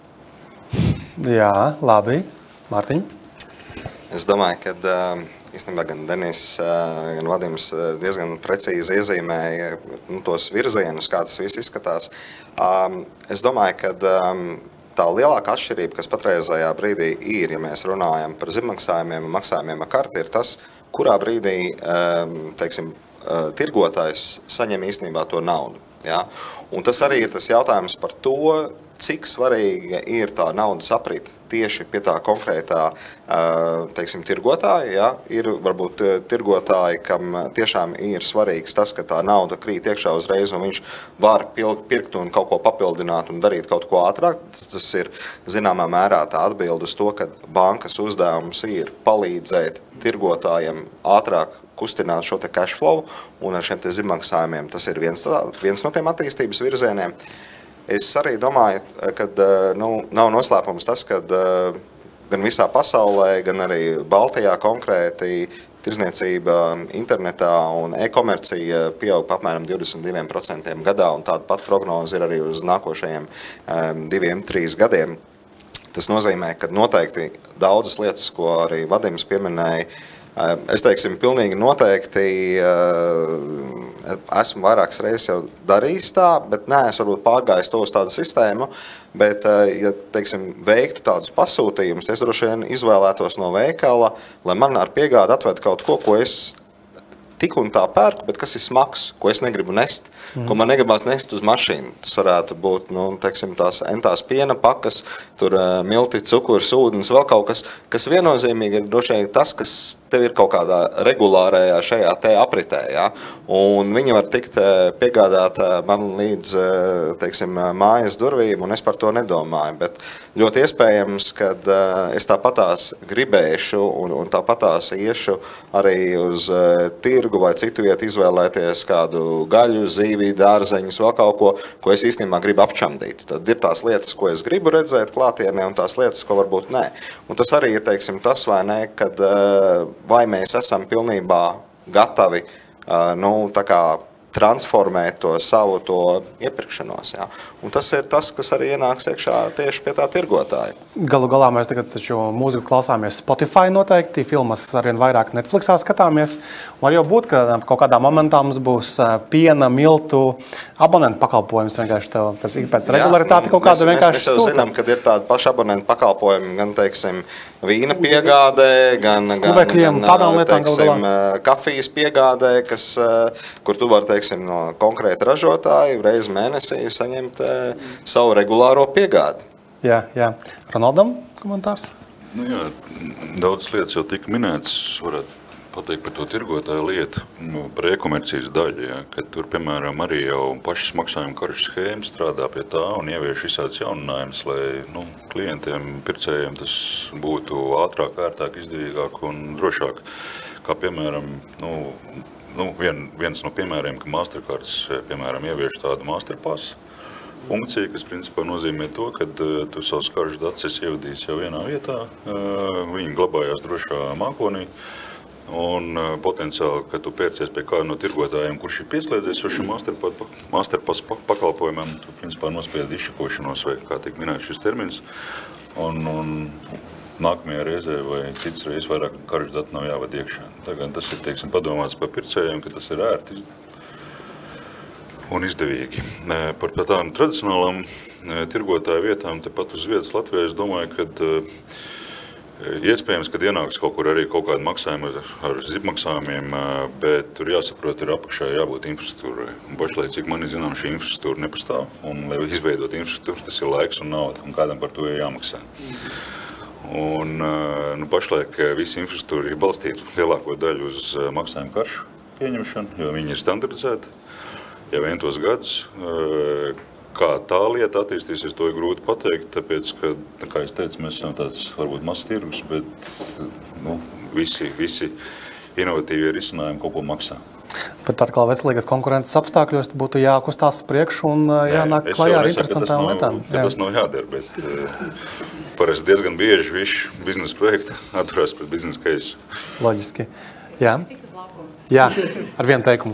Jā, labi. Mārtiņ? Es domāju, ka īstenībā gan Denis, gan Vadims diezgan precīzi iezīmēja tos virzienus, kā tas viss izskatās. Es domāju, ka tā lielākā atšķirība, kas patreizajā brīdī ir, ja mēs runājam par zibmaksājumiem un maksājumiem ar karti, ir tas, kurā brīdī, teiksim, tirgotājs saņem īstenībā to naudu. Ja? Un tas arī ir tas jautājums par to, cik svarīga ir tā naudas aprita tieši pie tā konkrētā, teiksim, tirgotāja. Ja? Ir varbūt tirgotāji, kam tiešām ir svarīgs tas, ka tā nauda krīt iekšā uzreiz un viņš var pirkt un kaut ko papildināt un darīt kaut ko ātrāk. Tas ir zināmā mērā tā atbilde uz to, ka bankas uzdevums ir palīdzēt tirgotājiem ātrāk kustināt šo te cash flow, un ar šiem te zibmaksājumiem tas ir viens no tiem attīstības virzieniem. Es arī domāju, ka nav noslēpums tas, ka gan visā pasaulē, gan arī Baltijā konkrēti tirdzniecība internetā un e-komercija pieaug pa apmēram 22% gadā, un tāda pat prognoze ir arī uz nākošajiem 2-3 gadiem. Tas nozīmē, ka noteikti daudzas lietas, ko arī Vadims pieminēja, Es teiksim, pilnīgi noteikti esmu vairākas reizes jau darījis tā, bet neesmu varbūt pārgājis to uz tādu sistēmu, bet, ja, teiksim, veiktu tādus pasūtījumus, es droši vien izvēlētos no veikala, lai man ar piegādi atved kaut ko, ko es tik un tā pērku, bet kas ir smags, ko es negribu nest, ko man negribās nest uz mašīnu. Tas varētu būt, teiksim, tās entās piena pakas, tur milti, cukurs, ūdens, vēl kaut kas viennozīmīgi ir droši vien tas, kas tev ir kaut kādā regulārajā šajā te apritē, ja? Un viņi var tikt piegādāt man līdz, teiksim, mājas durvīm, un es par to nedomāju, bet ļoti iespējams, kad es tāpatās gribēšu un tāpatās iešu arī uz tirgu vai citu vietu izvēlēties kādu gaļu, zīvi, dārzeņus, vēl kaut ko es īstenībā gribu apčamdīt. Tad ir tās lietas, ko es gribu redzēt klātienē, un tās lietas, ko varbūt nē. Un tas arī ir, teiksim, tas vai nē, kad vai mēs esam pilnībā gatavi, tā kā transformēt to savu to iepirkšanos. Ja? Un tas ir tas, kas arī ienāks iekšā tieši pie tā tirgotāja. Galu galā mēs tagad taču mūziku klausāmies Spotify noteikti, filmas arvien vairāk Netflixā skatāmies. Var jau būt, ka kaut kādā momentā mums būs piena, miltu abonentu pakalpojums vienkārši tev pēc regularitāti kaut kāda vienkārši sūta. Mēs jau zinām, kad ir tādi paši abonentu pakalpojumi, gan, teiksim, vīna piegādē, gan teiksim, kafijas piegādē, kur tu vari, teiksim, no konkrēta ražotāja reiz mēnesī saņemt savu regulāro piegādi. Jā. Ronaldam komentārs? Jā, daudz lietas jau tika minētas, varētu pateikt par to tirgotāju lietu, par e-komercijas daļu, ja, kad tur, piemēram, arī jau pašas maksājuma karšu schēmas strādā pie tā un ievieš visādas jauninājumus, lai klientiem, pircējiem tas būtu ātrāk, ērtāk, izdevīgāk un drošāk. Kā, piemēram, viens no piemēriem, ka Mastercards, piemēram, ievieš tādu Masterpass funkciju, kas principā nozīmē to, ka tu savus karšu datus esi ievadījis jau vienā vietā, viņi glabājās drošā mākonī, un potenciāli, ka tu pērcies pie kāda no tirgotājiem, kurš ir pieslēdzies jau šim Masterpass pakalpojumam, tu principā nospiedi izšakošanos, vai kā tiek minēts šis termins, un nākamajā reizē vai cits reizes vairāk karšu datu nav jāvad iekšā. Tagad tas ir, teiksim, padomāts par pircējiem, ka tas ir ērti un izdevīgi. Par tādām tradicionālām tirgotāju vietām, tepat uz vietas Latvijā, es domāju, ka iespējams, kad ienāks kaut kur arī kaut kāda maksājuma ar zibmaksājumiem, bet tur jāsaprot, ir apakšā jābūt infrastruktūrai. Pašlaik, cik man ir zinām, šī infrastruktūra nepastāv, un lai izveidot infrastruktūru, tas ir laiks un nauda, un kādam par to ir jāmaksā. Un pašlaik visa infrastruktūra ir balstīta lielāko daļu uz maksājumu karšu pieņemšanu, jo viņi ir standardizēti jau 11 gadus. Kā tā lieta attīstīsies, to ir grūti pateikt, tāpēc, ka, kā es teicu, mēs esam tāds varbūt mazs tirgus, bet visi inovatīvie risinājumi kaut ko maksā. Bet atkal veselīgas konkurences apstākļos būtu jākustās priekšu un jānāk klajā ar interesantām lietām. Tas nav jādara, bet parasti diezgan bieži visu biznesa projektu atturās pret biznesa case. Loģiski. Jā, ar vienu teikumu.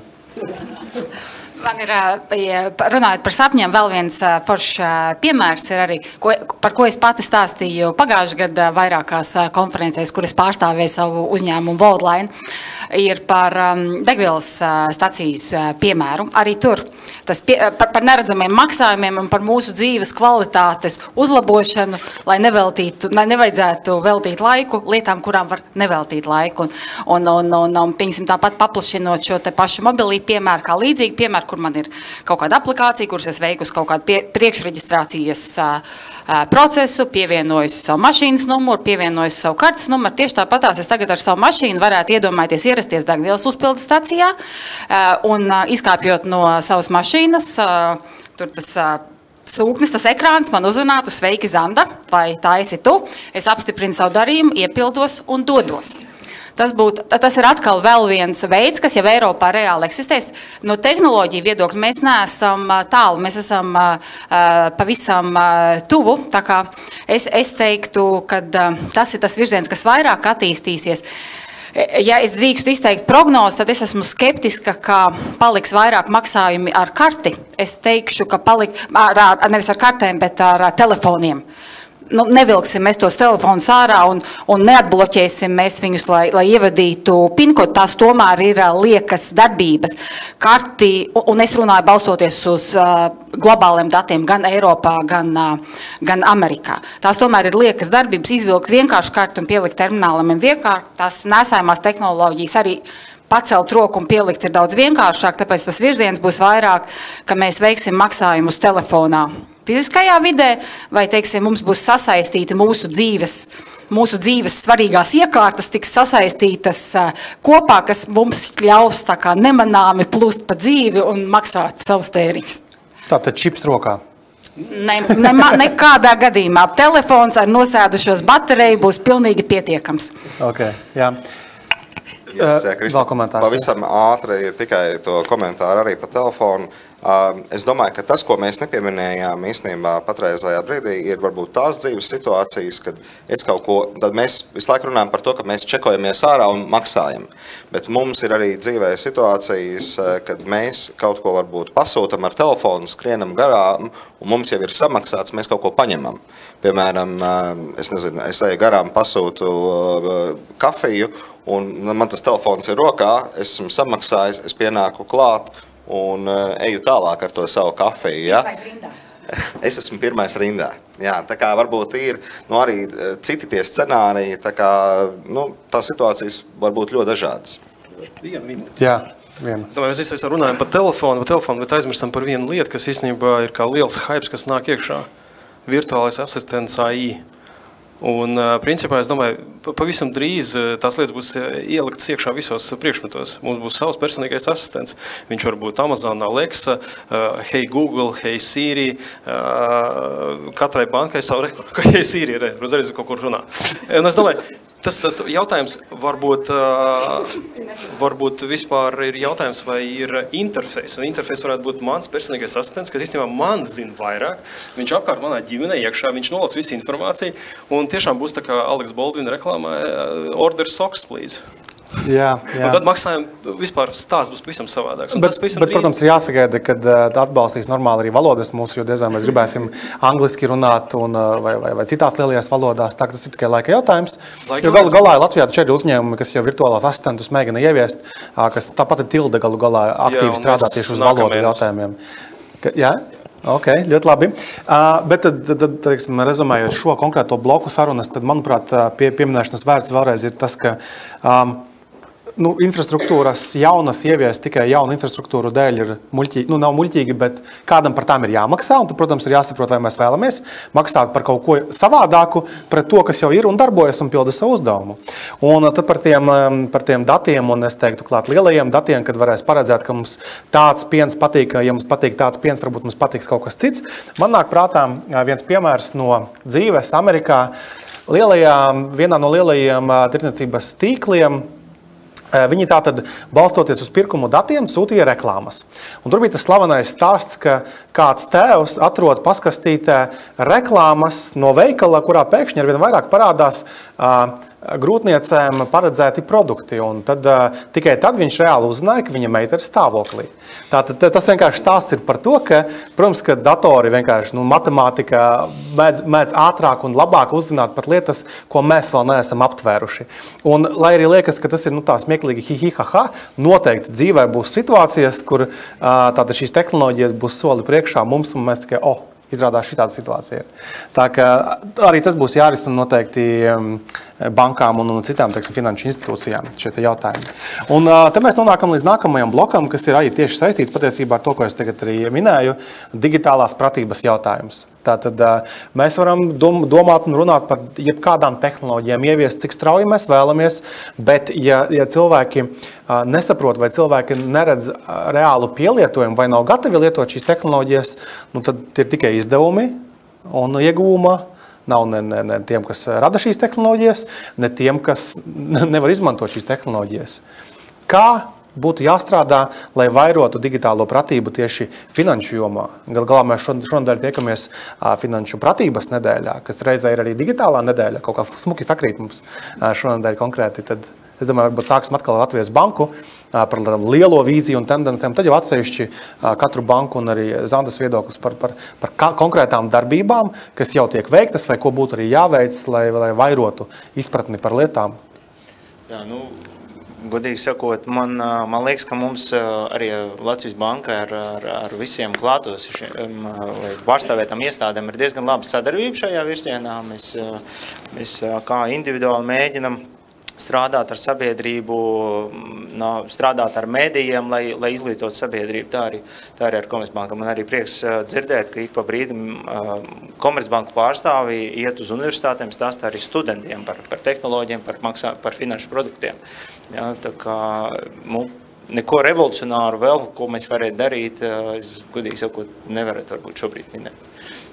Man ir, runājot par sapņiem, vēl viens foršs piemērs ir arī, par ko es pati stāstīju pagājušajā gadā vairākās konferencēs, kur es pārstāvēju savu uzņēmumu Worldline, ir par degvielas stacijas piemēru. Arī tur tas par neredzamiem maksājumiem un par mūsu dzīves kvalitātes uzlabošanu, lai nevajadzētu veltīt laiku lietām, kurām var neveltīt laiku. Un piemēram, tāpat paplašinot šo te pašu mobilī piemēru, kā līdzīgi piemēru, kur man ir kaut kāda aplikācija, kuras es veiku uz kaut kādu priekšreģistrācijas procesu, pievienojusi savu mašīnas numuru, pievienojusi savu kartes numuru. Tieši tāpatās es tagad ar savu mašīnu varētu iedomāties ierasties degvielas uzpildes stacijā un izkāpjot no savas mašīnas, tur tas sūknis, tas ekrāns man uzrunātu: sveiki, Zanda, vai tā esi tu? Es apstiprinu savu darījumu, iepildos un dodos. Tas ir atkal vēl viens veids, kas jau Eiropā reāli eksistēs. No tehnoloģiju viedokļa mēs neesam tālu, mēs esam pavisam tuvu. Tā kā es teiktu, ka tas ir tas virziens, kas vairāk attīstīsies. Ja es drīkstu izteikt prognozi, tad es esmu skeptiska, ka paliks vairāk maksājumi ar karti. Es teikšu, ka nevis ar kartēm, bet ar telefoniem. nevilksim mēs tos telefonus ārā un neatbloķēsim mēs viņus, lai ievadītu PIN-kodu. Tās tomēr ir liekas darbības. Karti, un es runāju balstoties uz globāliem datiem gan Eiropā, gan Amerikā. Tās tomēr ir liekas darbības, izvilkt vienkārši karti un pielikt terminālam. Vienkārši tās nesājumās tehnoloģijas arī pacelt roku un pielikt ir daudz vienkāršāk, tāpēc tas virziens būs vairāk, ka mēs veiksim maksājumus telefonā fiziskajā vidē, vai, teiksim, mums būs sasaistīti mūsu dzīves svarīgās iekārtas, tiks sasaistītas kopā, kas mums ļaus tā kā nemanāmi plūst pa dzīvi un maksāt savus tēriņus. Tātad čips rokā. Nekādā gadījumā. Telefons ar nosēdušos bateriju būs pilnīgi pietiekams. Okay, jā. Pavisam ātri tikai to komentāru arī pa telefonu. Es domāju, ka tas, ko mēs nepieminējām īstenībā patreizajā brīdī, ir varbūt tās dzīves situācijas, kad tad mēs visu laiku runājam par to, ka mēs čekojamies ārā un maksājam. Bet mums ir arī dzīvē situācijas, kad mēs kaut ko varbūt pasūtam ar telefonu, skrienam garām, un mums jau ir samaksāts, mēs kaut ko paņemam. Piemēram, es eju garām, pasūtu kafiju, un man tas telefons ir rokā, esmu samaksājis, es pienāku klāt, un eju tālāk ar to savu kafiju. Ja? Es esmu pirmais rindā. Jā, tā kā varbūt ir arī citi tie scenāriji, tā kā tās situācijas var būt ļoti dažādas. Jā. Viena. Es domāju, mēs visi runājam par telefonu, bet aizmirstam par vienu lietu, kas īstenībā ir kā liels hypes, kas nāk iekšā. Virtuālais asistents AI. Un, principā, es domāju, pavisam drīz tās lietas būs ieliktas iekšā visos priekšmetos. Mums būs savs personīgais asistents. Viņš var būt Amazon, Alexa, Hey Google, Hey Siri, katrai bankai savu Hey Siri, arī kaut kur runā. Un es domāju, tas jautājums varbūt vispār ir jautājums, vai ir interfejs. Un interfejs varētu būt mans personīgais asistents, kas īstenībā man zina vairāk. Viņš apkārt manā ģimenē iekšā, viņš nolas visu informāciju. Un tiešām būs tā kā Alex Baldwin reklāmā order socks, please. Jā. Un tad maksājumi vispār stāsts būs pavisam savādāks. Bet, protams, ir jāsagaida, kad atbalstīs normāli arī valodas mūsu, jo diez vai mēs gribēsim angliski runāt vai citās lielajās valodās. Tā, tas ir tikai laika jautājums. Jo galu galā Latvijā ir uzņēmumi, kas jau virtuālās asistentus mēģina ieviest, kas tāpat ir tilde galu galā aktīvi strādā tieši uz valodu jautājumiem. Jā? Ok, ļoti labi. Bet tad teiksim, rezumējot šo konkrēto bloku sarunas, tad, manuprāt, pieminēšanas vērts vēlreiz ir tas, ka infrastruktūras jaunas ievies tikai jaunu infrastruktūru dēļ ir muļķīgi, nav muļķīgi, bet kādam par tām ir jāmaksā, un tad, protams, ir jāsaprot, vai mēs vēlamies maksāt par kaut ko savādāku pret to, kas jau ir un darbojas un pilda savu uzdevumu. Un tad par tiem datiem, un es teiktu klāt lielajiem datiem, kad varēs paredzēt, ka mums tāds piens patīk, ja mums patīk tāds piens, varbūt mums patiks kaut kas cits. Man nāk prātā viens piemērs no dzīves Amerikā. Vienā no lielajiem tirdzniecības tīkliem viņi tātad, balstoties uz pirkumu datiem, sūtīja reklāmas. Un tur bija tas slavenais stāsts, ka kāds tēvs atrod paskastītē reklāmas no veikala, kurā pēkšņi arvien vairāk parādās grūtniecēm paredzēti produkti. Un tad, tikai tad viņš reāli uzzināja, ka viņa meita ir stāvoklī. Tātad tas vienkārši stāsts ir par to, ka, protams, ka datori vienkārši, matemātika mēdz ātrāk un labāk uzzināt pat lietas, ko mēs vēl neesam aptvēruši. Un, lai arī liekas, ka tas ir tā smieklīgi hi-hi-ha-ha, noteikti dzīvē būs situācijas, kur tātad šīs tehnoloģijas būs soli priekšā mums, un mēs tikai, izrādās šitāda situācija. Tā ka arī tas būs jārisina noteikti bankām un citām, teiksim, finanšu institūcijām šie jautājumi. Un te mēs nonākam līdz nākamajam blokam, kas ir arī tieši saistīts patiesībā ar to, ko es tagad arī minēju, digitālās pratības jautājums. Tātad mēs varam domāt un runāt par jebkādām tehnoloģijām, ieviest, cik strauji mēs vēlamies, bet ja cilvēki nesaprot vai cilvēki neredz reālu pielietojumu vai nav gatavi lietot šīs tehnoloģijas, tad ir tikai izdevumi un iegūma. Nav ne tiem, kas rada šīs tehnoloģijas, ne tiem, kas nevar izmantot šīs tehnoloģijas. Kā būtu jāstrādā, lai vairotu digitālo pratību tieši finanšu jomā? Galu galā mēs šonadēļ tiekamies finanšu pratības nedēļā, kas reizē ir arī digitālā nedēļa, kaut kā smuki sakrīt mums šonadēļ konkrēti. Tad Es domāju, varbūt sāksim atkal Latvijas banku par lielo vīziju un tendencēm. Tad jau atsevišķi katru banku un arī Zandas viedoklis par konkrētām darbībām, kas jau tiek veiktas vai ko būtu arī jāveic, lai vairotu izpratni par lietām. Jā, godīgi sakot, man liekas, ka mums arī Latvijas banka ar visiem klātošiem vai pārstāvētām iestādēm ir diezgan laba sadarbība šajā virzienā. Mēs kā individuāli mēģinam strādāt ar sabiedrību, strādāt ar mēdījiem, lai izglītotu sabiedrību. Tā arī ar Komercbanku. Man arī prieks dzirdēt, ka ik pa brīdim Komercbanku pārstāvji iet uz universitātēm, stāstā arī studentiem par tehnoloģiem, par finanšu produktiem. Jā, tā kā neko revolucionāru vēl, ko mēs varētu darīt, es godīgi sakot, nevarētu varbūt šobrīd minēt.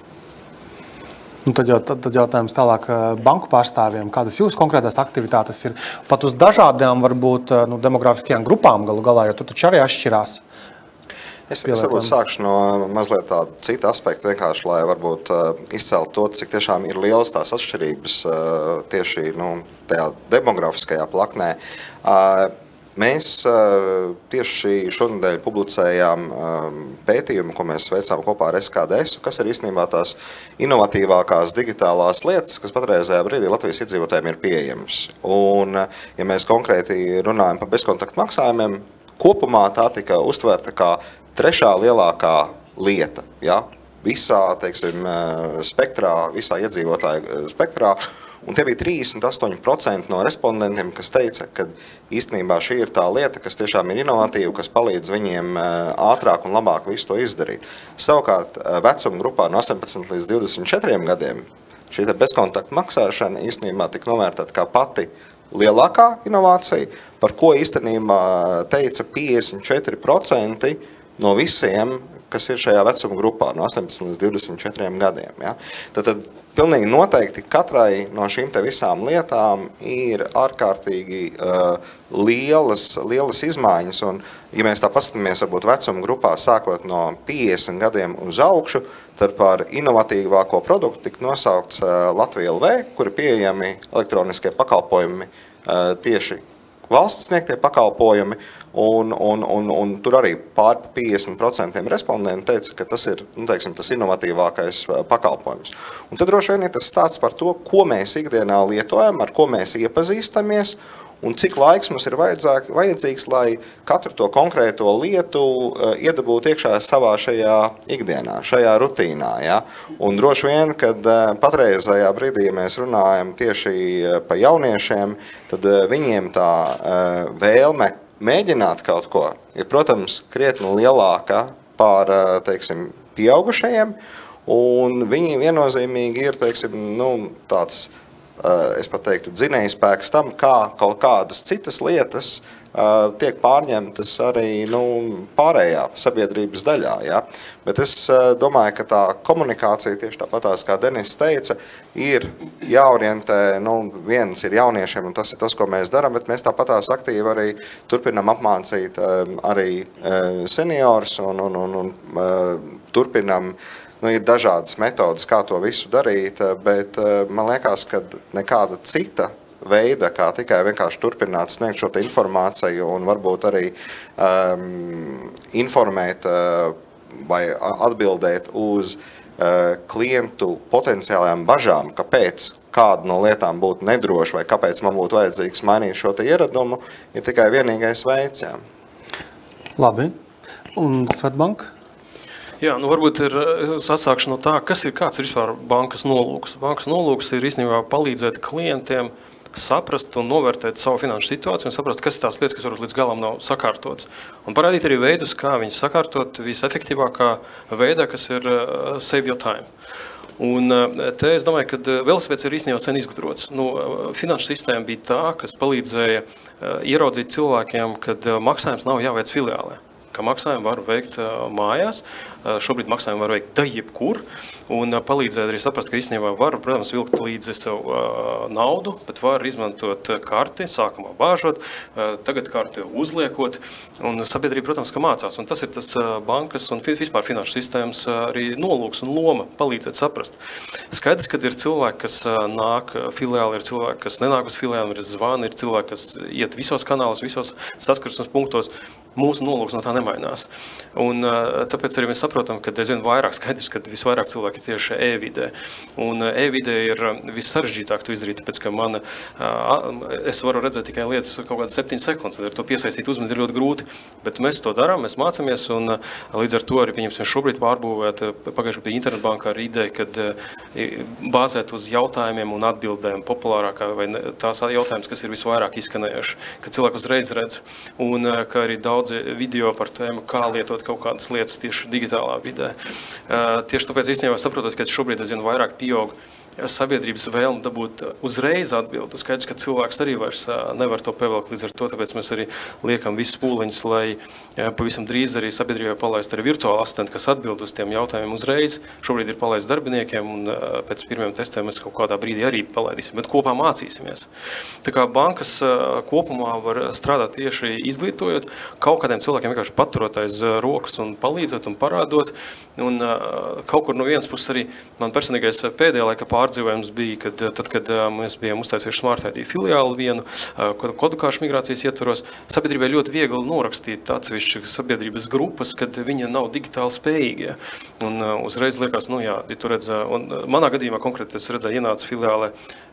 Tad jautājums tālāk banku pārstāvjiem, kādas jūsu konkrētās aktivitātes ir pat uz dažādām varbūt demografiskajām grupām galu galā, jo tur taču arī atšķirās. Es varbūt sākšu no mazliet tāda cita aspekta, vienkārši, lai varbūt izcelt to, cik tiešām ir lielas tās atšķirības tieši tajā demografiskajā plaknē. Mēs tieši šonedēļ publicējām pētījumu, ko mēs veicām kopā ar SKDS, kas ir īstenībā tās inovatīvākās digitālās lietas, kas patreizējā brīdī Latvijas iedzīvotājiem ir pieejamas. Un, ja mēs konkrēti runājam par bezkontaktu maksājumiem, kopumā tā tika uztvērta kā 3. lielākā lieta, ja? Visā, teiksim, spektrā, visā iedzīvotāju spektrā. Un tie bija 38% no respondentiem, kas teica, ka īstenībā šī ir tā lieta, kas tiešām ir inovatīva, kas palīdz viņiem ātrāk un labāk visu to izdarīt. Savukārt, vecuma grupā no 18 līdz 24 gadiem šī bezkontaktu maksāšana īstenībā tika novērtēta kā pati lielākā inovācija, par ko īstenībā teica 54% no visiem, kas ir šajā vecuma grupā no 18 līdz 24 gadiem. Ja? Tad pilnīgi noteikti katrai no šīm te visām lietām ir ārkārtīgi lielas izmaiņas. Un, ja mēs tā paskatāmies varbūt vecuma grupā sākot no 50 gadiem uz augšu, tad par inovatīvāko produktu tika nosaukts Latvija LV, kuri pieejami elektroniskie pakalpojumi tieši valsts sniegtie pakalpojumi. Un tur arī pār 50% respondenti teica, ka tas ir tas inovatīvākais pakalpojums. Un tad droši vien ir tas stāsts par to, ko mēs ikdienā lietojam, ar ko mēs iepazīstamies un cik laiks mums ir vajadzīgs, lai katru to konkrēto lietu iedabūtu iekšā savā šajā ikdienā, šajā rutīnā. Ja? Un droši vien, kad patreizajā brīdī, ja mēs runājam tieši par jauniešiem, tad viņiem tā vēlme mēģināt kaut ko ir, protams, krietni lielāka par, teiksim, pieaugušajiem, un viņi viennozīmīgi ir, teiksim, tāds, es pat teiktu, dzinējspēks tam, kā kaut kādas citas lietas tiek pārņemtas arī pārējā sabiedrības daļā. Ja? Bet es domāju, ka tā komunikācija tieši tāpatās, kā Denis teica, ir jāorientē, viens ir jauniešiem, un tas ir tas, ko mēs darām, bet mēs tāpatās aktīvi arī turpinām apmācīt arī seniors un turpinām. Ir dažādas metodas, kā to visu darīt, bet man liekas, ka nekāda cita veida, kā tikai vienkārši turpināt sniegt šo informāciju un varbūt arī informēt vai atbildēt uz klientu potenciālajām bažām, kāpēc kāda no lietām būtu nedroša vai kāpēc man būtu vajadzīgs mainīt šo te ieradumu, ir tikai vienīgais veids. Jā. Labi. Un Svetbank? Jā, varbūt ir sasākšu no tā, kāds ir vispār bankas nolūks. Bankas nolūks ir īstenībā palīdzēt klientiem saprast un novērtēt savu finanšu situāciju un saprast, kas ir tās lietas, kas varbūt līdz galam nav sakārtotas. Un parādīt arī veidus, kā viņas sakārtot visefektīvākā veidā, kas ir save your time. Un te es domāju, ka velosipēds ir īstenībā sen izgudrots. Finanšu sistēma bija tā, kas palīdzēja ieraudzīt cilvēkiem, kad maksājums nav jāveic filiālē. ka maksājumu var veikt mājās. Šobrīd maksājumu var veikt jebkur un palīdzēt arī saprast, ka īstenībā var, protams, vilkt līdzi savu naudu, bet var izmantot karti, sākumā bāžot, tagad karti uzliekot, un sabiedrība, protams, ka mācās. Un tas ir tas bankas un vispār finanšu sistēmas arī nolūks un loma palīdzēt saprast. Skaidrs, kad ir cilvēki, kas nāk filiāli, ir cilvēki, kas nenāk uz filiāli, ir zvani, ir cilvēki, kas iet visos kanālos, visos saskarsmes punktos. Mūsu nolūks no tā nemainās. Un tāpēc arī mēs saprotam, ka aizvien vairāk skaidrs, ka visvairāk cilvēki ir tieši e-vidē. Un e-vidē ir vissarežģītāk to izdarīt, tāpēc, ka es varu redzēt tikai lietas kaut kādas 7 sekundes, tad ar to piesaistīt uzmeti ir ļoti grūti, bet mēs to darām, mēs mācāmies, un līdz ar to arī, pieņemsim, šobrīd pārbūvēt, pagājušajā bija internetbankā ar ideju, kad bāzēt uz jautājumiem un atbildēm populārākā vai tās jautājums, kas ir visvairāk izskanējuši, ka cilvēku uzreiz redz, un ka arī daudz video par tēmu, kā lietot kaut kādas lietas tieši digitālā vidē. Tieši tāpēc īstenībā saprotot, ka šobrīd aizvien vairāk pieaug sabiedrības vēlme dabūt uzreiz atbildi. Skaidrs, ka cilvēks arī vairs nevar to pievilkt līdz ar to, tāpēc mēs arī liekam visus pūliņus, lai pavisam drīz arī sabiedrībā palaist arī virtuāli asistenti, kas atbild uz tiem jautājumiem uzreiz. Šobrīd ir palaists darbiniekiem, un pēc pirmiem testiem mēs kaut kādā brīdī arī palaidīsim, bet kopā mācīsimies. Tā kā bankas kopumā var strādāt tieši izglītojot, kaut kādiem cilvēkiem vienkārši paturot aiz rokas un palīdzot un parādot, un kaut kur no vienas puses arī man personīgais pēdējā laika pārdzīvojums bija, kad mēs bijām uztaisījuši Smart ID filiāli vienu kodukāšu migrācijas ietvaros. Sabiedrībai ļoti viegli norakstīt atsevišķas sabiedrības grupas, kad viņi nav digitāli spējīgie. Un uzreiz liekas, ja tu redz, un manā gadījumā konkrēti es redzēju, ienāca filiālē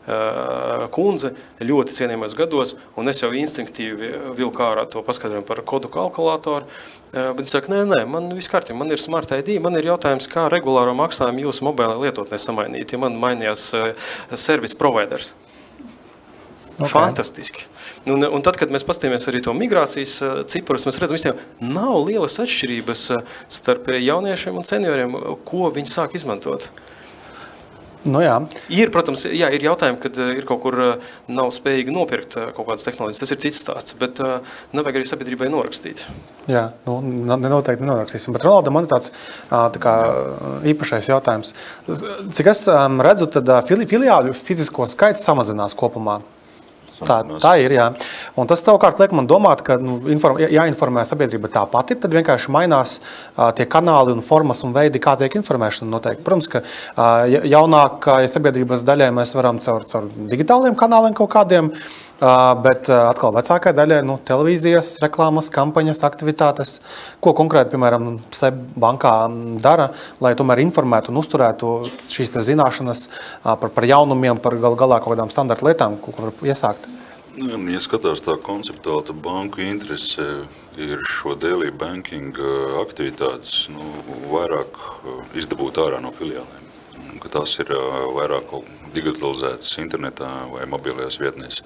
kundze ļoti cienījamais gados, un es jau instinktīvi vilku ārā to paskaidrojumu par kodu kalkulātoru, bet es saku, nē, man viss kārtībā, man ir Smart ID, man ir jautājums, kā regulāro maksājumu jūsu mobilē lietotnē samainīt, ja man mainījās service providers. Okay. Fantastiski. Un tad, kad mēs paskatāmies arī to migrācijas ciparus, mēs redzam, ka nav lielas atšķirības starp jauniešiem un senioriem, ko viņi sāk izmantot. Nu, jā. Ir, protams, ir jautājumi, kad ir kaut kur nav spējīgi nopirkt kaut kādas tehnoloģijas. Tas ir cits stāsts, bet nevajag arī sabiedrībai norakstīt. Jā, noteikti nenorakstīsim. Bet, Ronalda, man ir tāds tā kā īpašais jautājums. Cik es redzu, tad filiāļu fizisko skaitu samazinās kopumā. Tā ir, jā. Un tas savukārt liek man domāt, ka jāinformē sabiedrība tā pati, tad vienkārši mainās tie kanāli un formas un veidi, kā tiek informēšana noteikti. Protams, ka jaunākajai sabiedrības daļai mēs varam caur digitāliem kanāliem kaut kādiem, bet atkal vecākai daļai televīzijas, reklāmas, kampaņas, aktivitātes, ko konkrēti, piemēram, SEB bankā dara, lai tomēr informētu un uzturētu šīs zināšanas par jaunumiem, par galā kaut kādām standarta lietām, ko var iesākt. Ja skatās tā konceptuāli, tad banku interese ir šo daily banking aktivitātes vairāk izdabūt ārā no filiālēm. Ka tās ir vairāk digitalizētas internetā vai mobilajās vietnēs.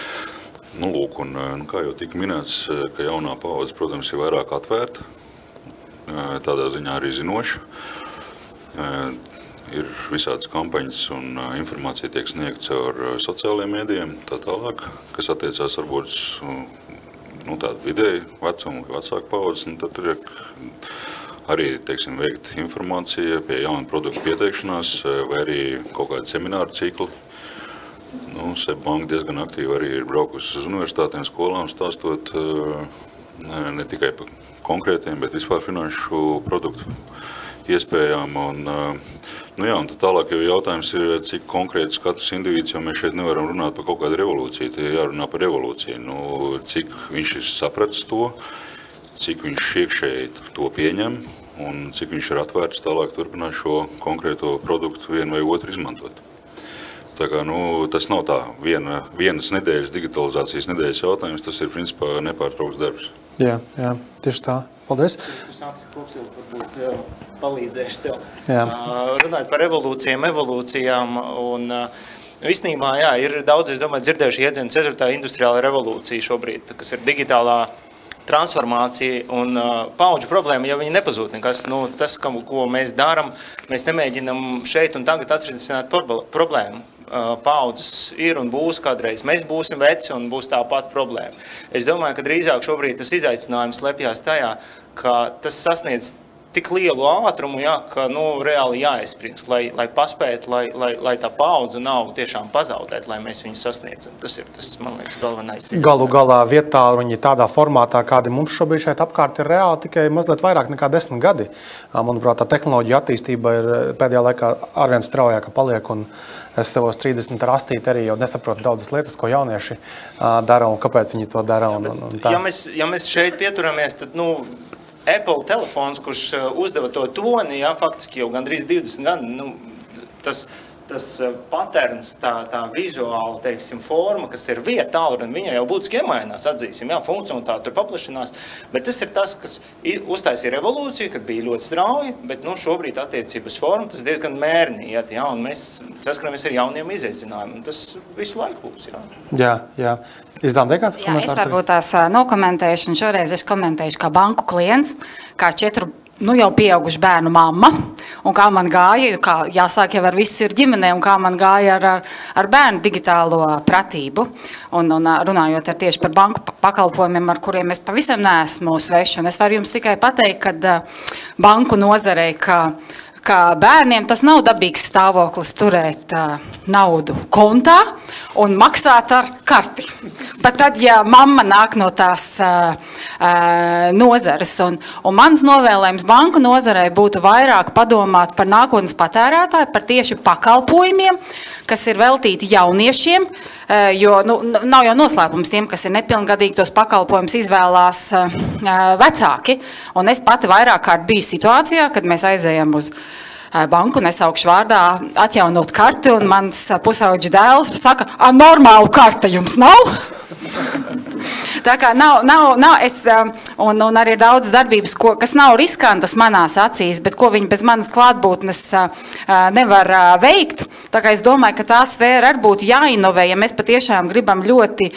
Lūk, un kā jau tika minēts, ka jaunā paudze, protams, ir vairāk atvērta, tādā ziņā arī zinoša. Ir visādas kampaņas un informācija tiek sniegta caur sociālajiem mēdījiem, tā tālāk, kas attiecās varbūt tādu vidēju vecumu vai vecāku paudzes, un tad ir arī, teiksim, veikt informācija pie jaunu produktu pieteikšanās vai arī kaut kādu semināru ciklu. SEB banka diezgan aktīvi arī ir braukusi uz universitātiem, skolām, stāstot ne tikai par konkrētiem, bet vispār finanšu produktu iespējām. Un tad tālāk jau jautājums ir, cik konkrēts katrs individs, jo mēs šeit nevaram runāt par kaut kādu revolūciju, tie jārunā par revolūciju. Cik viņš ir sapratis to, cik viņš iekšēji to pieņem un cik viņš ir atvērts tālāk turpināt šo konkrēto produktu vienu vai otru izmantot. Tā kā, tas nav tā vienas nedēļas digitalizācijas nedēļas jautājums, tas ir principā nepārtraukts darbs. Jā, tieši tā. Paldies. Tu sāksi Kopsili, varbūt palīdzēšu tev. Runāt par evolūcijām un īstenībā, ir daudz, es domāju, dzirdējuši iedzienu 4. industriāla revolūcija šobrīd, kas ir digitālā transformācija un paudžu problēma, ja viņi nepazūd nekas. Tas, ko mēs darām, mēs nemēģinam šeit un tagad atrisināt problēmu. Paudzes ir un būs kādreiz. Mēs būsim veci un būs tāpat problēma. Es domāju, ka drīzāk šobrīd tas izaicinājums lepjās tajā, ka tas sasniedz tik lielu ātrumu, ka reāli jāizspringst, lai paspētu, lai tā paudze nav tiešām pazaudēt, lai mēs viņu sasniedzam. Tas ir tas, man liekas, galvenais. Galu galā vietā viņi tādā formātā, kādi mums šobrīd šeit apkārt ir reāli tikai mazliet vairāk nekā 10 gadi. Manuprāt, tā tehnoloģija attīstība ir pēdējā laikā arvien straujāka paliek, un es savos 30 ar astīti arī jau nesaprotu daudzas lietas, ko jaunieši dara un kāpēc viņi to dara. Ja mēs šeit pieturamies, tad, Apple telefons, kurš uzdeva to toni, faktiski jau gandrīz 20 gadi, tas patterns, tā vizuāla, teiksim, forma, kas ir vieta tālruni, viņa jau būtiski iemainās, atzīsim, funkcionalitāte tur paplašinās, bet tas ir tas, kas uztaisīja revolūciju, kad bija ļoti strauji, bet šobrīd attiecības forma, tas diezgan mērnī, un mēs saskaramies ar jauniem izaicinājumiem, un tas visu laiku būs, Jā. Izdām kāds komentārs? Es varbūt tās nokomentēšu, un šoreiz es komentēšu kā banku klients, kā 4 jau pieaugušu bērnu mamma, un kā man gāja, kā jāsāk jau ar visu ir ģimenē, un kā man gāja ar bērnu digitālo pratību, un runājot tieši par banku pakalpojumiem, ar kuriem es pavisam neesmu sveši, un es varu jums tikai pateikt, ka banku nozarei, ka bērniem tas nav dabīgs stāvoklis turēt naudu kontā un maksāt ar karti. Pat tad, ja mamma nāk no tās nozares. Un mans novēlējums banku nozarei būtu vairāk padomāt par nākotnes patērētāju, par tieši pakalpojumiem, kas ir veltīti jauniešiem, jo nav jau noslēpums tiem, kas ir nepilngadīgi, tos pakalpojumus izvēlās vecāki. Un es pati vairāk kārt biju situācijā, kad mēs aizējam uz banku, nesaukšu vārdā, atjaunot karti, un mans pusauģa dēls saka, normālu karta jums nav? Tā kā nav un arī ir daudz darbības, kas nav riskantas manās acīs, bet ko viņi bez manas klātbūtnes nevar veikt. Tā kā es domāju, ka tā sfēra arī būtu jāinovē, ja mēs patiešām gribam ļoti.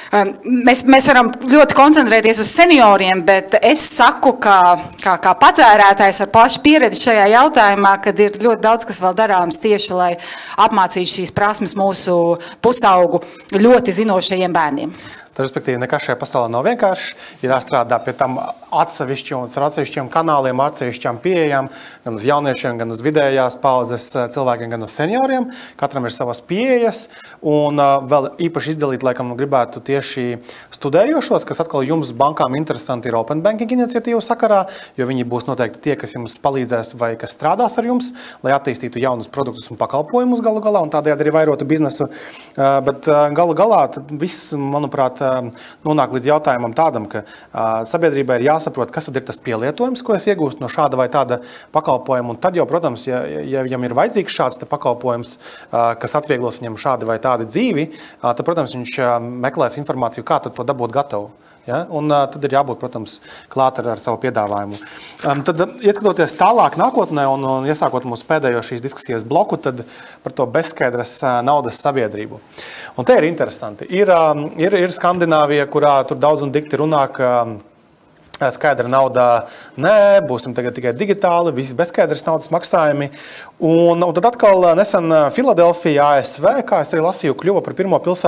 Mēs varam ļoti koncentrēties uz senioriem, bet es saku, kā patērētājs ar plašu pieredzi šajā jautājumā, kad ir ļoti daudz, kas vēl darāms tieši, lai apmācītu šīs prasmes mūsu pusaugu ļoti zinošajiem bērniem. Respektīvi, nekas šajā pasaulē nav vienkārši. Ir jāstrādā pie tam atsevišķiem kanāliem, atsevišķām pieejām, gan uz jauniešiem, gan uz vidējās paudzes cilvēkiem, gan uz senioriem. Katram ir savas pieejas. Un vēl īpaši izdalīt, laikam, gribētu tieši studējošos, kas atkal jums bankām interesanti ir Open Banking iniciatīvu sakarā, jo viņi būs noteikti tie, kas jums palīdzēs vai kas strādās ar jums, lai attīstītu jaunus produktus un pakalpojumus galu galā un tādējādi arī vairotu biznesu. Bet galu galā viss, manuprāt, nonāk līdz jautājumam tādam, ka sabiedrībai ir jāsaprot, kas tad ir tas pielietojums, ko es iegūstu no šāda vai tāda pakalpojuma. Un tad jau, protams, ja viņam ir vajadzīgs šāds pakalpojums, kas atvieglos viņam šādi vai tādi dzīvi, tad, protams, viņš meklēs informāciju, kā tad to dabūt gatavu. Ja? Un tad ir jābūt, protams, klāt ar savu piedāvājumu. Tad, ieskatoties tālāk nākotnē un iesākot mūsu pēdējo šīs diskusijas bloku, tad par to bezskaidras naudas sabiedrību. Un te ir interesanti. Ir Skandināvija, kurā tur daudz un dikti runā, ka skaidra naudā, nē, būsim tagad tikai digitāli, visi bezskaidras naudas maksājumi. Un tad atkal nesen Filadelfija, ASV, kā es arī lasīju, kļuva par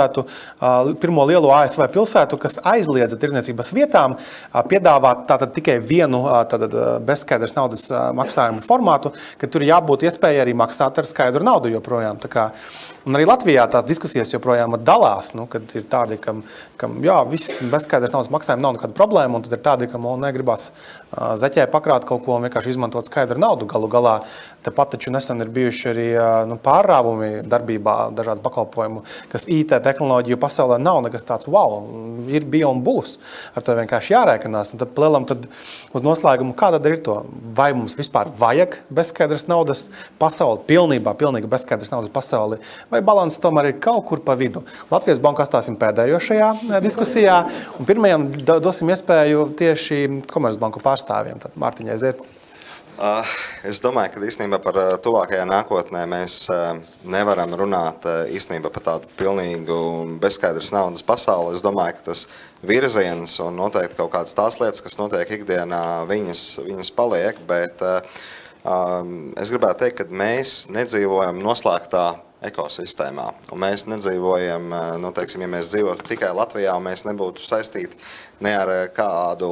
pirmo lielo ASV pilsētu, kas aizliedza tirdzniecības vietām piedāvāt tātad tikai vienu bezskaidras naudas maksājumu formātu, ka tur jābūt iespēja arī maksāt ar skaidru naudu joprojām. Un arī Latvijā tās diskusijas joprojām dalās, kad ir tādi, kam viss bezskaidras naudas maksājumi nav nekāda problēma, un tad ir tādi, kam negribas zeķē pakrāt kaut ko un vienkārši izmantot skaidru naudu galu galā. Tepat taču nesen ir bijuši arī pārrāvumi darbībā dažādu pakalpojumu, kas IT tehnoloģiju pasaulē nav nekas tāds, ir, bija un būs. Ar to vienkārši jārēkanās. Un tad plēlam uz noslēgumu, kā tad ir to? Vai mums vispār vajag bezskaidras naudas pasauli, pilnīgi bezskaidras naudas pasauli, vai balanss tomēr ir kaut kur pa vidu? Latvijas Banku atstāsim pēdējo šajā diskusijā, un pirmajam dosim iespēju tieši Komercbanku pārstāvjiem. Tad Mārtiņai aiziet. Es domāju, ka īstenībā par tuvākajā nākotnē mēs nevaram runāt īstenībā par tādu pilnīgu bezskaidras naudas pasauli. Es domāju, ka tas virziens un noteikti kaut kādas tās lietas, kas notiek ikdienā, viņas paliek, bet es gribētu teikt, ka mēs nedzīvojam noslēgtā ekosistēmā. Un mēs nedzīvojam, teiksim, ja mēs dzīvotu tikai Latvijā, un mēs nebūtu saistīti ne ar kādu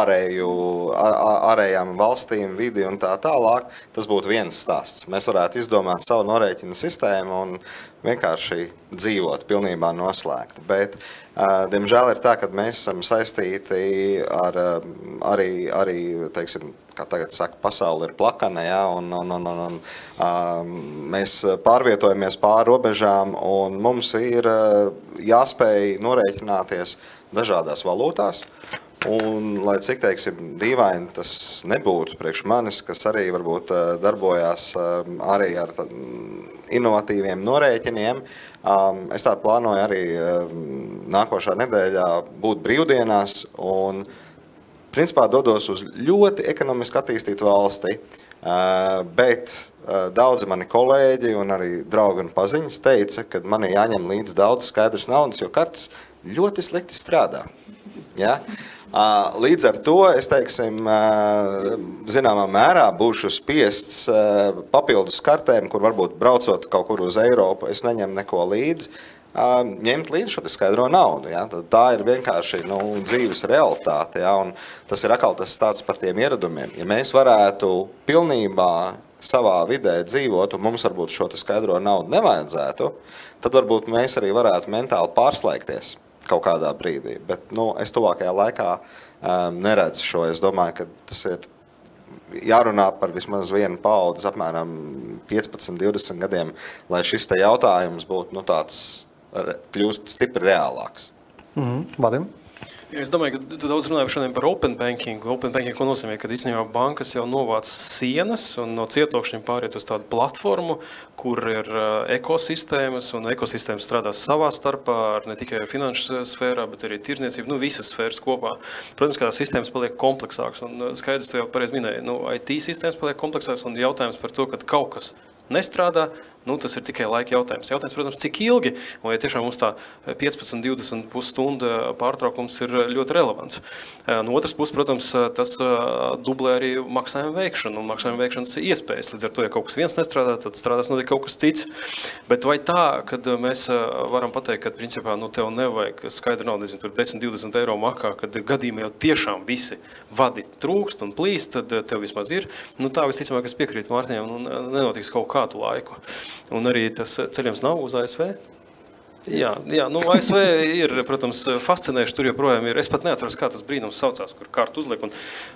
ārējām valstīm, vidi un tā tālāk, tas būtu viens stāsts. Mēs varētu izdomāt savu norēķinu sistēmu un vienkārši dzīvot pilnībā noslēgti. Bet, diemžēl ir tā, ka mēs esam saistīti ar arī teiksim, kā tagad saka, pasauli ir plakana, ja, un mēs pārvietojamies pāri robežām, un mums ir jāspēj norēķināties dažādās valūtās. Un, lai cik, teiksim, dīvaini tas nebūtu priekš manis, kas arī varbūt darbojās arī ar inovatīviem norēķiniem, es tā plānoju arī nākošā nedēļā būt brīvdienās un principā dodos uz ļoti ekonomiski attīstītu valsti, bet daudzi mani kolēģi un arī draugi un paziņas teica, ka man ir jāņem līdz daudz skaidrs naudas, jo kartes ļoti slikti strādā. Ja? Līdz ar to es, teiksim, zināmā mērā būšu spiests papildus kartēm, kur varbūt braucot kaut kur uz Eiropu, es neņemu neko līdzi, ņemt līdzi šo skaidro naudu. Ja? Tā ir vienkārši dzīves realitāte. Ja? Un tas ir atkal tas tāds par tiem ieradumiem. Ja mēs varētu pilnībā savā vidē dzīvot, un mums varbūt šo skaidro naudu nevajadzētu, tad varbūt mēs arī varētu mentāli pārslēgties kaut kādā brīdī. Bet es tuvākajā laikā neredzu šo. Es domāju, ka tas ir jārunā par vismaz vienu paudzi, apmēram 15-20 gadiem, lai šis te jautājums būtu tāds kļūst stipri reālāks. Vadim? Es domāju, ka tu daudz runāji šodien par open banking. Open banking, ko nozīmē, ka īstenībā bankas jau novāc sienas un no cietokšņiem pāriet uz tādu platformu, kur ir ekosistēmas, un ekosistēmas strādās savā starpā, ar ne tikai finanšu sfērā, bet arī tirdzniecību, visas sfēras kopā. Protams, ka tās sistēmas paliek kompleksākas, un skaidrs, tu jau pareizi minēji, IT sistēmas paliek kompleksākas, un jautājums par to, ka kaut kas nestrādā, tas ir tikai laika jautājums. Jautājums, protams, cik ilgi, un ja tiešām mums tā 15-20 pusstunda pārtraukums ir ļoti relevants. No otras puses, protams, tas dublē arī maksājumu veikšanu un maksājumu veikšanas iespējas. Līdz ar to, ja kaut kas viens nestrādā, tad strādās notiek kaut kas cits. Bet vai tā, kad mēs varam pateikt, ka principā tev nevajag skaidra nauda, tur 10-20 eiro makā, kad gadījumā jau tiešām visi vadi trūkst un plīst, tad tev vismaz ir. Tā visticamāk, es piekrītu Mārtiņam, nenotiks kaut kādu laiku. Un arī tas ceļams nav uz ASV. Jā, ASV ir, protams, fascinējuši, tur joprojām ir. Es pat neatceros, kā tas brīnums saucās, kur kārtu uzliek.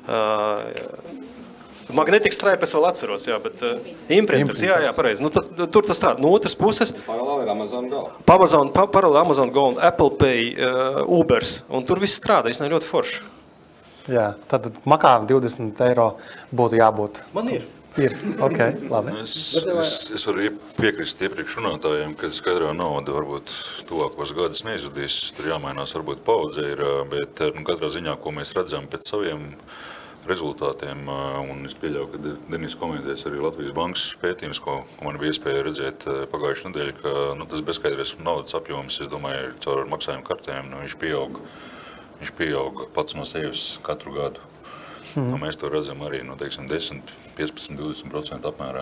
Magnetic Stripe es vēl atceros, jā, bet imprinters, jā, pareizi. Tur tas strādā. No otras puses... Paralēli ir Amazon Go. Paralēli Amazon Go un Apple Pay, Ubers. Un tur viss strādā, es ļoti forši. Jā, tad makā 20 eiro būtu jābūt. Man ir. Ir, ok, labi. Es varu piekrist iepriekš runātājiem, ka skaidrā nauda varbūt tuvākos gadus neizudīs, tur jāmainās varbūt paudze ir, bet katrā ziņā, ko mēs redzam pēc saviem rezultātiem, un es pieļauju, ka Denis komentēs arī Latvijas bankas pētījums, ko man bija iespēja redzēt pagājušajā nedēļā, ka tas bezskaidrais naudas apjoms, es domāju, caur maksājumu kartēm, viņš pieaug pats no sevis katru gadu. Mēs to redzam arī, 10, 15, 20% apmērā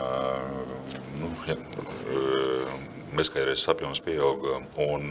bezskaidrais apjoms pieauga. Un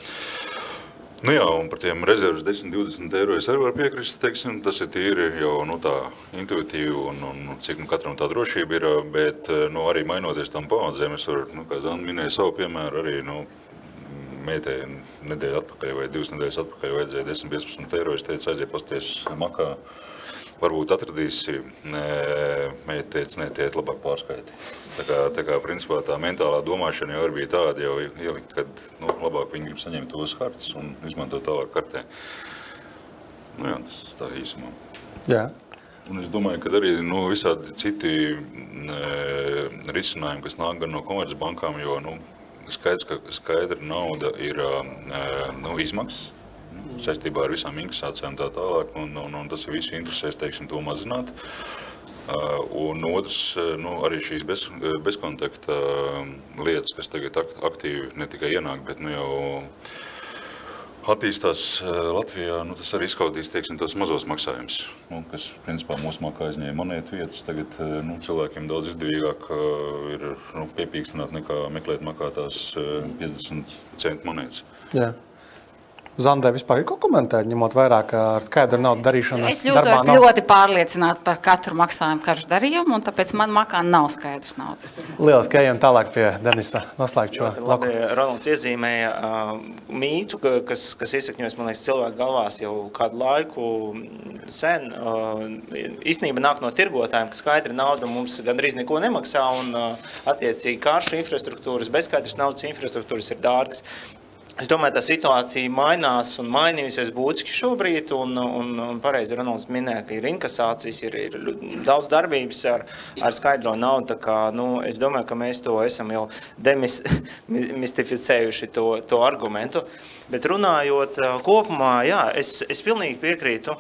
par tiem rezervas 10-20 eiro es arī varu piekrist, tas ir tīri jau tā intuitīvi un cik katram tā drošība ir, bet arī mainoties tam paudzēm, es varu, kā Zanda minēja savu piemēru, arī meitai nedēļu atpakaļ vai 2 nedēļas atpakaļ vajadzēja 10-15 eiro, es teicu, aiziet pasties makā. Varbūt atradīsi, meita teica, nē, tie ir labāk pārskaiti. Tā kā principā tā mentālā domāšana jau bija tāda, jau ielikt, kad labāk viņi grib saņemt tos kartes un izmantot tālāk kartē. Tas tā īsumā. Jā. Un es domāju, ka arī visādi citi risinājumi, kas nāk gan no komercbankām, jo skaidrs, ka skaidra nauda ir izmaksas. Saistībā ar visām inkasācijām tā tālāk, un tas ir visu interesēs, to mazināt. Un otrs, arī šīs bezkontakta lietas, kas tagad aktīvi ne tikai ienāk, bet jau attīstās Latvijā, tas arī izskautīs, teiksim, tos mazos maksājumus, kas, principā, mūsu makā aizņēma monētu vietas. Tagad cilvēkiem daudz izdevīgāk ir piepīkstināt nekā meklēt makā tās 50 centu monētas. Jā. Zandē vispār ir ko komentēt, ņemot vairāk ar skaidru naudu darīšanas es jūtos darbā? Ļoti pārliecināta par katru maksājumu karšu darījumu, un tāpēc man makā nav skaidrs naudas. Lieliski, ejam tālāk pie Denisa noslēgt šo labi, Ronalds iezīmēja mītu, kas iesakņojas, man liekas, cilvēku galvās jau kādu laiku sen. Īstenībā nāk no tirgotājiem, ka skaidra nauda mums gandrīz neko nemaksā, un attiecīgi karšu infrastruktūras, bezskaidras naudas infrastruktūras ir dārgas. Es domāju, tā situācija mainās un mainījusies būtiski šobrīd, un pareizi Ronalds minēja, ka ir inkasācijas, ir daudz darbības ar skaidro naudu, tā kā, es domāju, ka mēs to esam jau demistificējuši to argumentu, bet runājot kopumā, jā, es pilnīgi piekrītu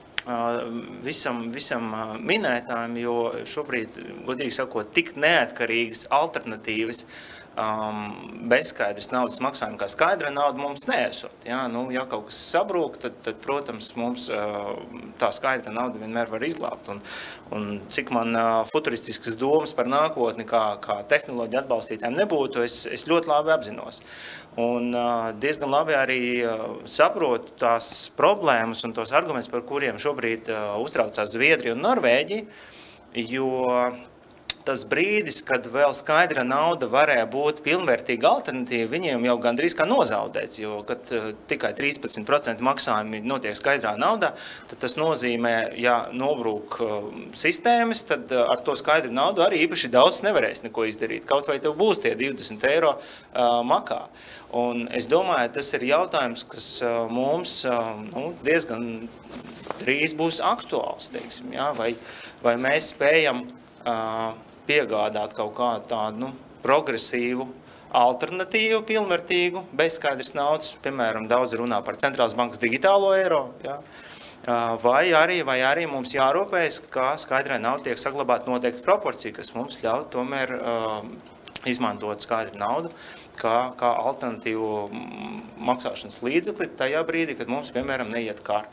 visam minētājiem, jo šobrīd, godīgi sakot, tik neatkarīgas alternatīvas bezskaidras naudas maksājumi kā skaidra nauda mums neesot. Ja kaut kas sabrūk, tad protams, mums tā skaidra nauda vienmēr var izglābt. Un cik man futuristiskas domas par nākotni, kā tehnoloģija atbalstītājiem nebūtu, es ļoti labi apzinos. Un diezgan labi arī saprotu tās problēmas un tos argumentus, par kuriem šobrīd uztraucās Zviedrija un Norvēģija, jo tas brīdis, kad vēl skaidra nauda varēja būt pilnvērtīga alternatīva, viņiem jau gandrīz kā nozaudēts, jo, kad tikai 13% maksājumi notiek skaidrā naudā, tad tas nozīmē, ja nobrūk sistēmas, tad ar to skaidru naudu arī īpaši daudz nevarēs neko izdarīt. Kaut vai tev būs tie 20 eiro makā. Un es domāju, tas ir jautājums, kas mums diezgan drīz būs aktuāls, teiksim, ja? Vai mēs spējam piegādāt kaut kādu tādu progresīvu alternatīvu, pilnvērtīgu, bezskaidras naudas, piemēram, daudz runā par centrālās bankas digitālo eiro, ja? Vai arī mums jārūpējas, ka skaidrai nauda tiek saglabāt noteikti proporcija, kas mums ļauj tomēr izmantot skaidru naudu kā alternatīvu maksāšanas līdzekli tajā brīdī, kad mums, piemēram, neiet karti.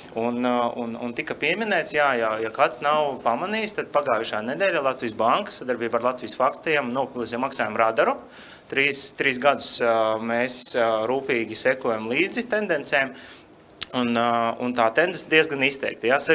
Un tika pieminēts, ja kāds nav pamanījis, tad pagājušā nedēļa Latvijas banka sadarbībā ar Latvijas faktiem nopublicēja maksājumu radaru. 3 gadus mēs rūpīgi sekojam līdzi tendencēm, un tā tendence diezgan izteikta. Ja?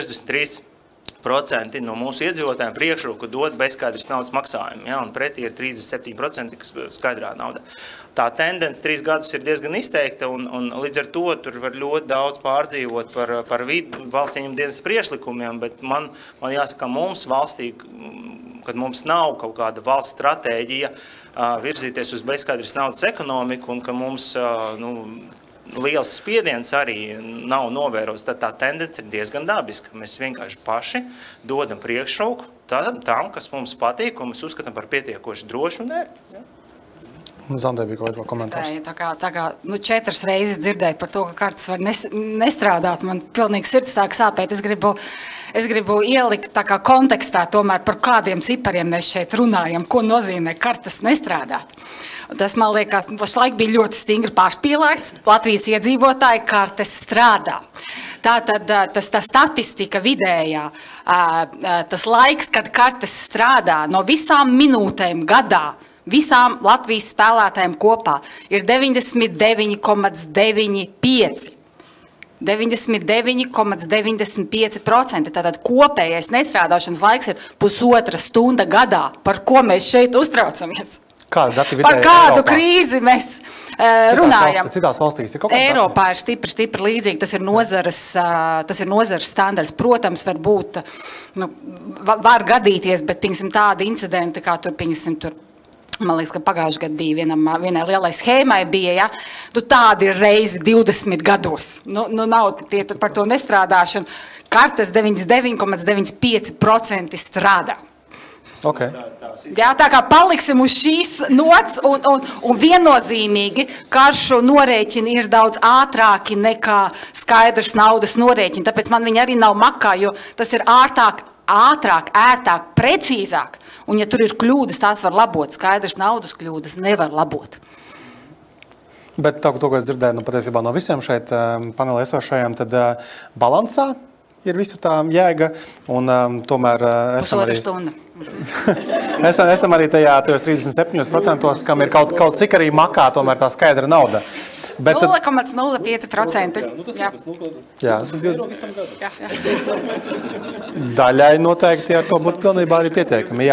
63% no mūsu iedzīvotājiem priekšroku dod bezskaidras naudas maksājumu, ja, un pretī ir 37%, kas skaidrā nauda. Tā tendence 3 gadus ir diezgan izteikta, un līdz ar to tur var ļoti daudz pārdzīvot par valsts ieņem dienas priekšlikumiem, bet man jāsaka, mums valstī, kad mums nav kaut kāda valsts stratēģija virzīties uz bezskaidras naudas ekonomiku, un ka mums liels spiediens arī nav novērots, tad tā tendence ir diezgan dabiska. Mēs vienkārši paši dodam priekšroku tam, kas mums patīk, un mēs uzskatām par pietiekoši drošu un ērtu. Ja? Zandē bija kaut kāds komentārs. Tā kā 4 reizes dzirdēju par to, ka kartes var nestrādāt, man pilnīgi sirds sāk sāpēt. Es gribu ielikt tā kā kontekstā tomēr par kādiem cipariem mēs šeit runājam, ko nozīmē kartes nestrādāt. Tas, man liekas, pašlaik bija ļoti stingri pārspīlēts. Latvijas iedzīvotāji kartes strādā. Tātad tā statistika vidējā, tas laiks, kad kartes strādā no visām minūtēm gadā, visām Latvijas spēlētājiem kopā ir 99,95%. 99,95%. Tātad kopējais nestrādāšanas laiks ir 1,5 stunda gadā, par ko mēs šeit uztraucamies. Par kādu krīzi mēs runājam. Citās valstīs ir kaut kāds Eiropā ir stipri līdzīgi. Tas ir nozares standarts. Protams, var gadīties, bet tādi incidenti, kā tur, man liekas, ka pagājušajā gadā bija vienai lielai schēmai bija, ja? Tādi ir reizi 20 gados. Nav tie par to nestrādāšanu. Kartes 99,95% strādā. Okay. Jā, tā kā paliksim uz šīs nots un viennozīmīgi karšu norēķini ir daudz ātrāki nekā skaidrs naudas norēķini, tāpēc man viņi arī nav makā, jo tas ir ārtāk ātrāk, ērtāk, precīzāk. Un, ja tur ir kļūdas, tās var labot. Skaidrs, naudas kļūdas nevar labot. Bet to, ko es dzirdēju, patiesībā no visiem šeit panelē esošajiem, tad balansā ir visa tā jēga. Un tomēr pusotra stunda. esam arī tajos 37%, kam ir kaut cik arī makā, tomēr tā skaidra nauda. 0,05%. Jā. Daļai noteikti ar to būtu pilnībā arī pietiekami.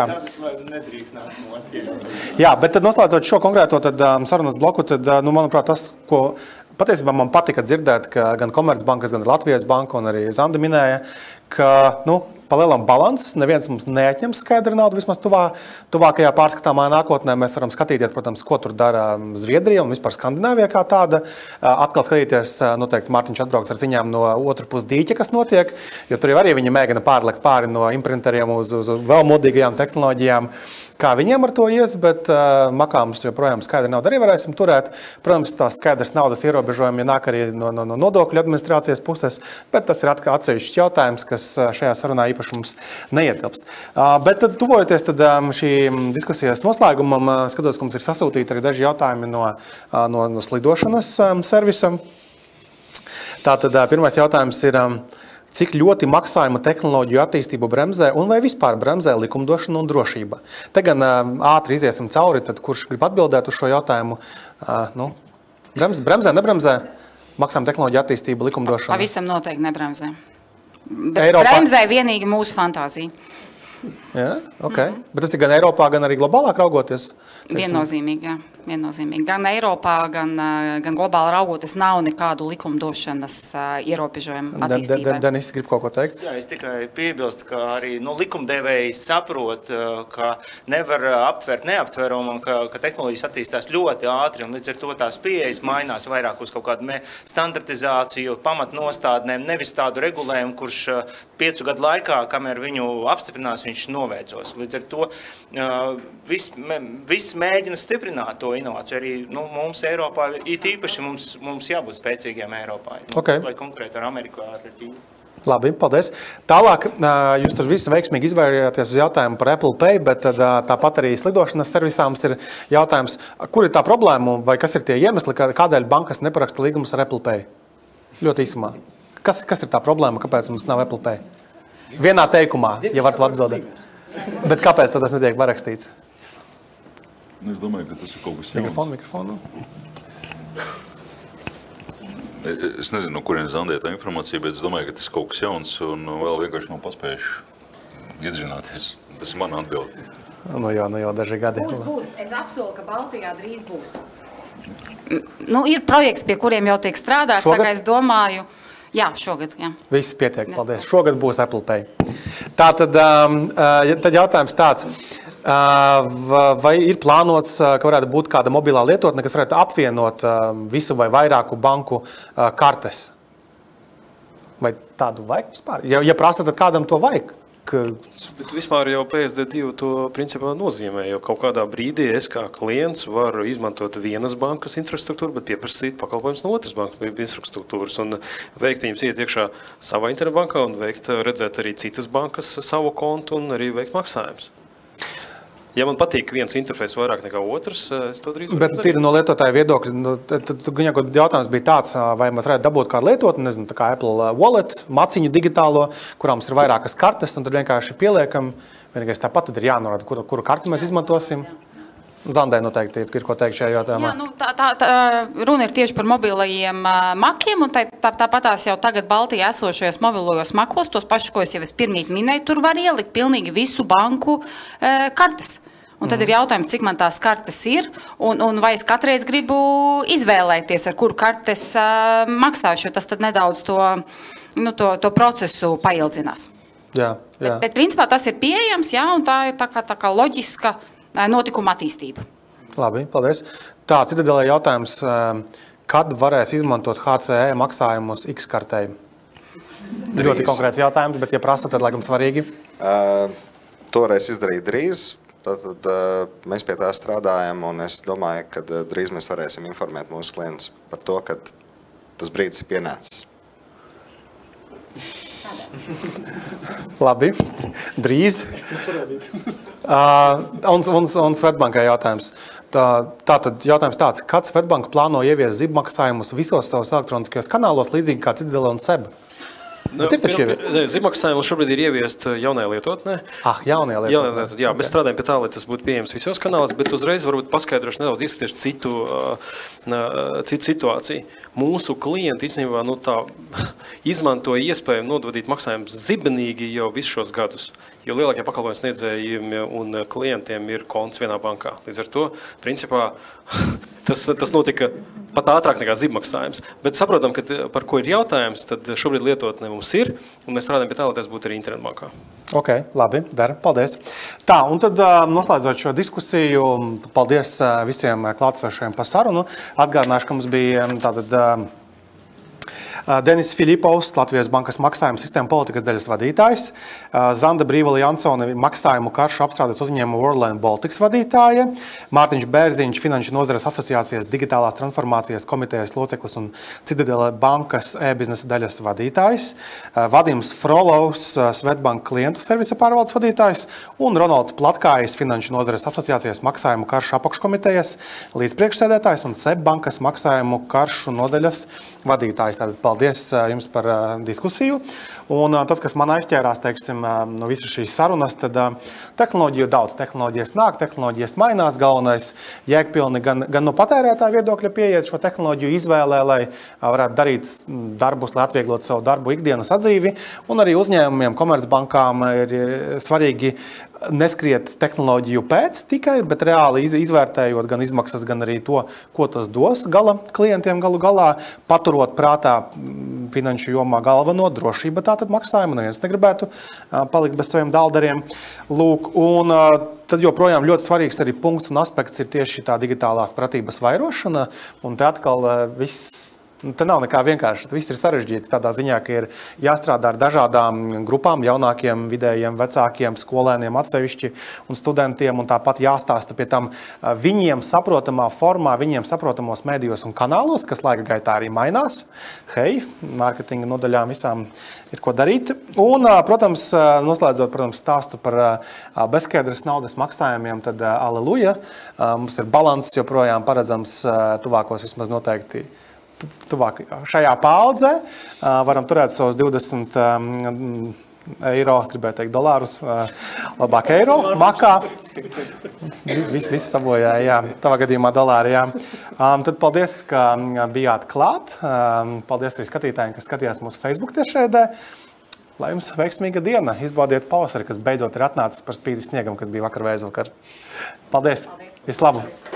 Jā, bet tad noslēdzot šo konkrēto sarunas bloku, tad, manuprāt, tas, ko patiesībā man patika dzirdēt, ka gan Komercbankas, gan Latvijas banka un arī Zanda minēja, ka, palielam balanss, neviens mums neatņems skaidru naudu, vismaz tuvākajā pārskatāmā nākotnē mēs varam skatīties, protams, ko tur dara Zviedrija un vispār Skandināvija kā tāda. Atkal skatīties, noteikti Mārtiņš atbrauks ar ziņām no otru pusi dīķa, kas notiek, jo tur jau arī viņi mēģina pārlekt pāri no imprinteriem uz vēl modīgajām tehnoloģijām. Kā viņiem ar to ies, bet makāmus joprojām skaidri naudu arī varēsim turēt. Protams, tās skaidrs naudas ierobežojumi nāk arī no nodokļu administrācijas puses, bet tas ir atsevišķs jautājums, kas šajā sarunā īpaši mums neietilpst. Bet tad, tuvojoties šī diskusijas noslēgumam, skatos, ka mums ir sasūtīti arī daži jautājumi no slidošanas servisam. Tātad pirmais jautājums ir, cik ļoti maksājuma tehnoloģiju attīstību bremzē un vai vispār bremzē likumdošana un drošība? Te gan ātri iziesim cauri, tad kurš grib atbildēt uz šo jautājumu? Bremzē, nebremzē? Maksājuma tehnoloģiju attīstību, likumdošana? Pavisam noteikti nebremzē. Bremzē vienīgi mūsu fantāzija. Jā, ok. Bet tas ir gan Eiropā, gan arī globālāk raugoties? Viennozīmīgi, jā. Viennozīmīgi. Gan Eiropā, gan globāli raugoties nav nekādu likumdošanas ierobežojumu attīstībai. Denis, grib kaut ko teikt? Jā, es tikai piebilstu, ka arī likumdevēji saprot, ka nevar aptvert neaptverumu un ka tehnoloģijas attīstās ļoti ātri un līdz ar to tās pieejas mainās vairāk uz kaut kādu standartizāciju, pamatnostādnēm, nevis tādu regulējumu, kurš 5 gadu laikā, kamēr viņu apstiprinās, viņš noveicos. Līdz ar to viss mēģina stiprināt to inovāciju. Arī mums Eiropā, it īpaši mums jābūt spēcīgiem Eiropā. Lai konkrēti ar Ameriku, ar Ķīnu. Labi, paldies. Tālāk, jūs tur visi veiksmīgi izvairījāties uz jautājumu par Apple Pay, bet tāpat arī slidošanas servisām ir jautājums, kur ir tā problēma vai kas ir tie iemesli, kādēļ bankas neparaksta līgumus ar Apple Pay? Ļoti īsumā. Kas ir tā problēma, kāpēc mums nav Apple Pay? Vienā teikumā, ja varat atbildēt. Bet kāpēc tas netiek parakstīts? Es domāju, ka tas ir kaut kas jauns. Mikrofonu. Es nezinu, no kurienes Zandē tā informācija, bet es domāju, ka tas ir kaut kas jauns un vēl vienkārši nav paspējuši iedzināties. Tas ir mana atbilde. Nu jau daži gadi. Būs. Es apsolu, ka Baltijā drīz būs. Ir projekti, pie kuriem jau tiek strādāts, tā kā es domāju. Jā, šogad, jā. Viss pietiek, paldies. Šogad būs Apple Pay. Tātad jautājums tāds. Vai ir plānots, ka varētu būt kāda mobilā lietotne, kas varētu apvienot visu vai vairāku banku kartes? Vai tādu vajag vispār? Ja prasa, tad kādam to vajag? Bet vispār jau PSD2 to principā nozīmē, jo kaut kādā brīdī es kā klients varu izmantot vienas bankas infrastruktūru, bet pieprasīt pakalpojums no otras bankas infrastruktūras un veikt viņus iet iekšā savā internetbankā un redzēt arī citas bankas savu kontu un arī veikt maksājumus. Ja man patīk viens interfejs vairāk nekā otrs, es to drīz varu darīt. Bet ir no lietotāja viedokļa, tad jautājums bija tāds, vai mēs varētu dabūt kādu lietotni, nezinu, tā kā Apple Wallet, maciņu digitālo, kurām ir vairākas kartes, un tad vienkārši pieliekam, vienīgais tāpat tad ir jānorāda, kuru karti mēs izmantosim. Zandē noteikti ir ko teikt šajā jautājumā. Jā, runa ir tieši par mobilajiem makiem, un tāpatās jau tagad Baltijā esošajos mobilajos makos, tos pašus, ko es jau pirmīt minēju, tur var ielikt pilnīgi visu banku kartes. Un tad ir jautājums, cik man tās kartes ir, un vai es katreiz gribu izvēlēties, ar kuru kartes maksāšu, jo tas tad nedaudz to procesu paildzinās. Jā. Bet principā tas ir pieejams, jā, un tā ir tā kā loģiska notikuma attīstība. Labi, paldies. Tā, Citadelē jautājums, kad varēs izmantot HCE maksājumus X-kartei? Ļoti konkrēts jautājums, bet ja prasa, tad laikam svarīgi. To varēs izdarīt drīz. Tad mēs pie tā strādājam, un es domāju, ka drīz mēs varēsim informēt mūsu klientus par to, ka tas brīdis ir pienācis. Labi, drīz. Un Svetbankai jautājums. Tātad jautājums tāds, kad Svetbanka plāno ieviest zibmaksājumus visos savos elektroniskajos kanālos, līdzīgi kā Citadele un SEB? Zibmaksājums šobrīd ir ieviest jaunajā lietotnē. Jaunajā lietotnē. Jā, mēs strādājam pie tā, lai tas būtu pieejams visos kanālos, bet uzreiz varbūt paskaidrošu nedaudz izskatīšu citu situāciju. Mūsu klienti īstenībā izmanto iespēju nododīt maksājumus zibenīgi jau visus šos gadus, jo lielākie pakalpojumu sniedzējiem un klientiem ir konts vienā bankā. Līdz ar to, principā, tas notika pat ātrāk nekā zibmaksājums. Bet saprotam, ka par ko ir jautājums, tad šobrīd lietotne mums ir, un mēs strādājam pie tā, lai tas būtu arī internetbankā. Ok, labi, der, paldies. Tā, un tad noslēdzot šo diskusiju, paldies visiem klātsošajiem par sarunu. Atgādināšu, ka mums bija tātad Denis Filipovs, Latvijas bankas maksājuma sistēma politikas daļas vadītājs, Zanda Brīvela Jansone, maksājumu karšu apstrādes uzņēmuma Worldline Baltics vadītāja, Mārtiņš Bērziņš, Finanšu nozares asociācijas digitālās transformācijas komitejas loceklis un Citadele bankas e-biznesa daļas vadītājs, Vadims Frolovs, Svetbanka klientu servisa pārvaldes vadītājs un Ronalds Platkājs, Finanšu nozares asociācijas maksājumu karšu apakškomitejas līdzpriekšsēdētājs un SEB bankas maksājumu karšu nodaļas vadītājs. Tātad paldies jums par diskusiju. Un tas, kas man aizķērās, teiksim, no visas šīs sarunas, tad tehnoloģiju daudz. Tehnoloģijas nāk, tehnoloģijas mainās. Galvenais jēgpilni gan no patērētāja viedokļa pieiet šo tehnoloģiju izvēlē, lai varētu darīt darbus, lai atvieglotu savu darbu ikdienas atdzīvi. Un arī uzņēmumiem, komercbankām ir svarīgi neskriet tehnoloģiju pēc tikai, bet reāli izvērtējot gan izmaksas, gan arī to, ko tas dos gala klientiem galu galā, paturot prātā finanšu jomā galveno drošība tātad maksājumu. Neviens negribētu palikt bez saviem daldariem. Lūk, un tad joprojām ļoti svarīgs arī punkts un aspekts ir tieši tā digitālās pratības vairošana, un te atkal viss. Te nav nekā vienkārši, viss ir sarežģīti tādā ziņā, ka ir jāstrādā ar dažādām grupām, jaunākiem, vidējiem, vecākiem, skolēniem atsevišķi un studentiem, un tāpat jāstāsta pie tam viņiem saprotamā formā, viņiem saprotamos mēdījos un kanālos, kas laika gaitā arī mainās. Hei, mārketinga nodaļām visām ir ko darīt. Un, protams, noslēdzot, stāstu par bezskaidras naudas maksājumiem, tad aleluja, mums ir balans joprojām paredzams tuvākos vismaz noteikti tuvāk šajā paudzē. Varam turēt savus 20 eiro, gribēju teikt dolārus, labāk eiro, makā. Viss sabojāja, jā. Tavā gadījumā dolāri, jā. Tad paldies, ka bijāt klāt. Paldies arī skatītājiem, kas skatījās mūsu Facebook tiešraidē. Lai jums veiksmīga diena. Izbaudiet pavasari, kas beidzot ir atnācis par spīti sniegam, kas bija vakar vēsvakar. Paldies. Vislabāk.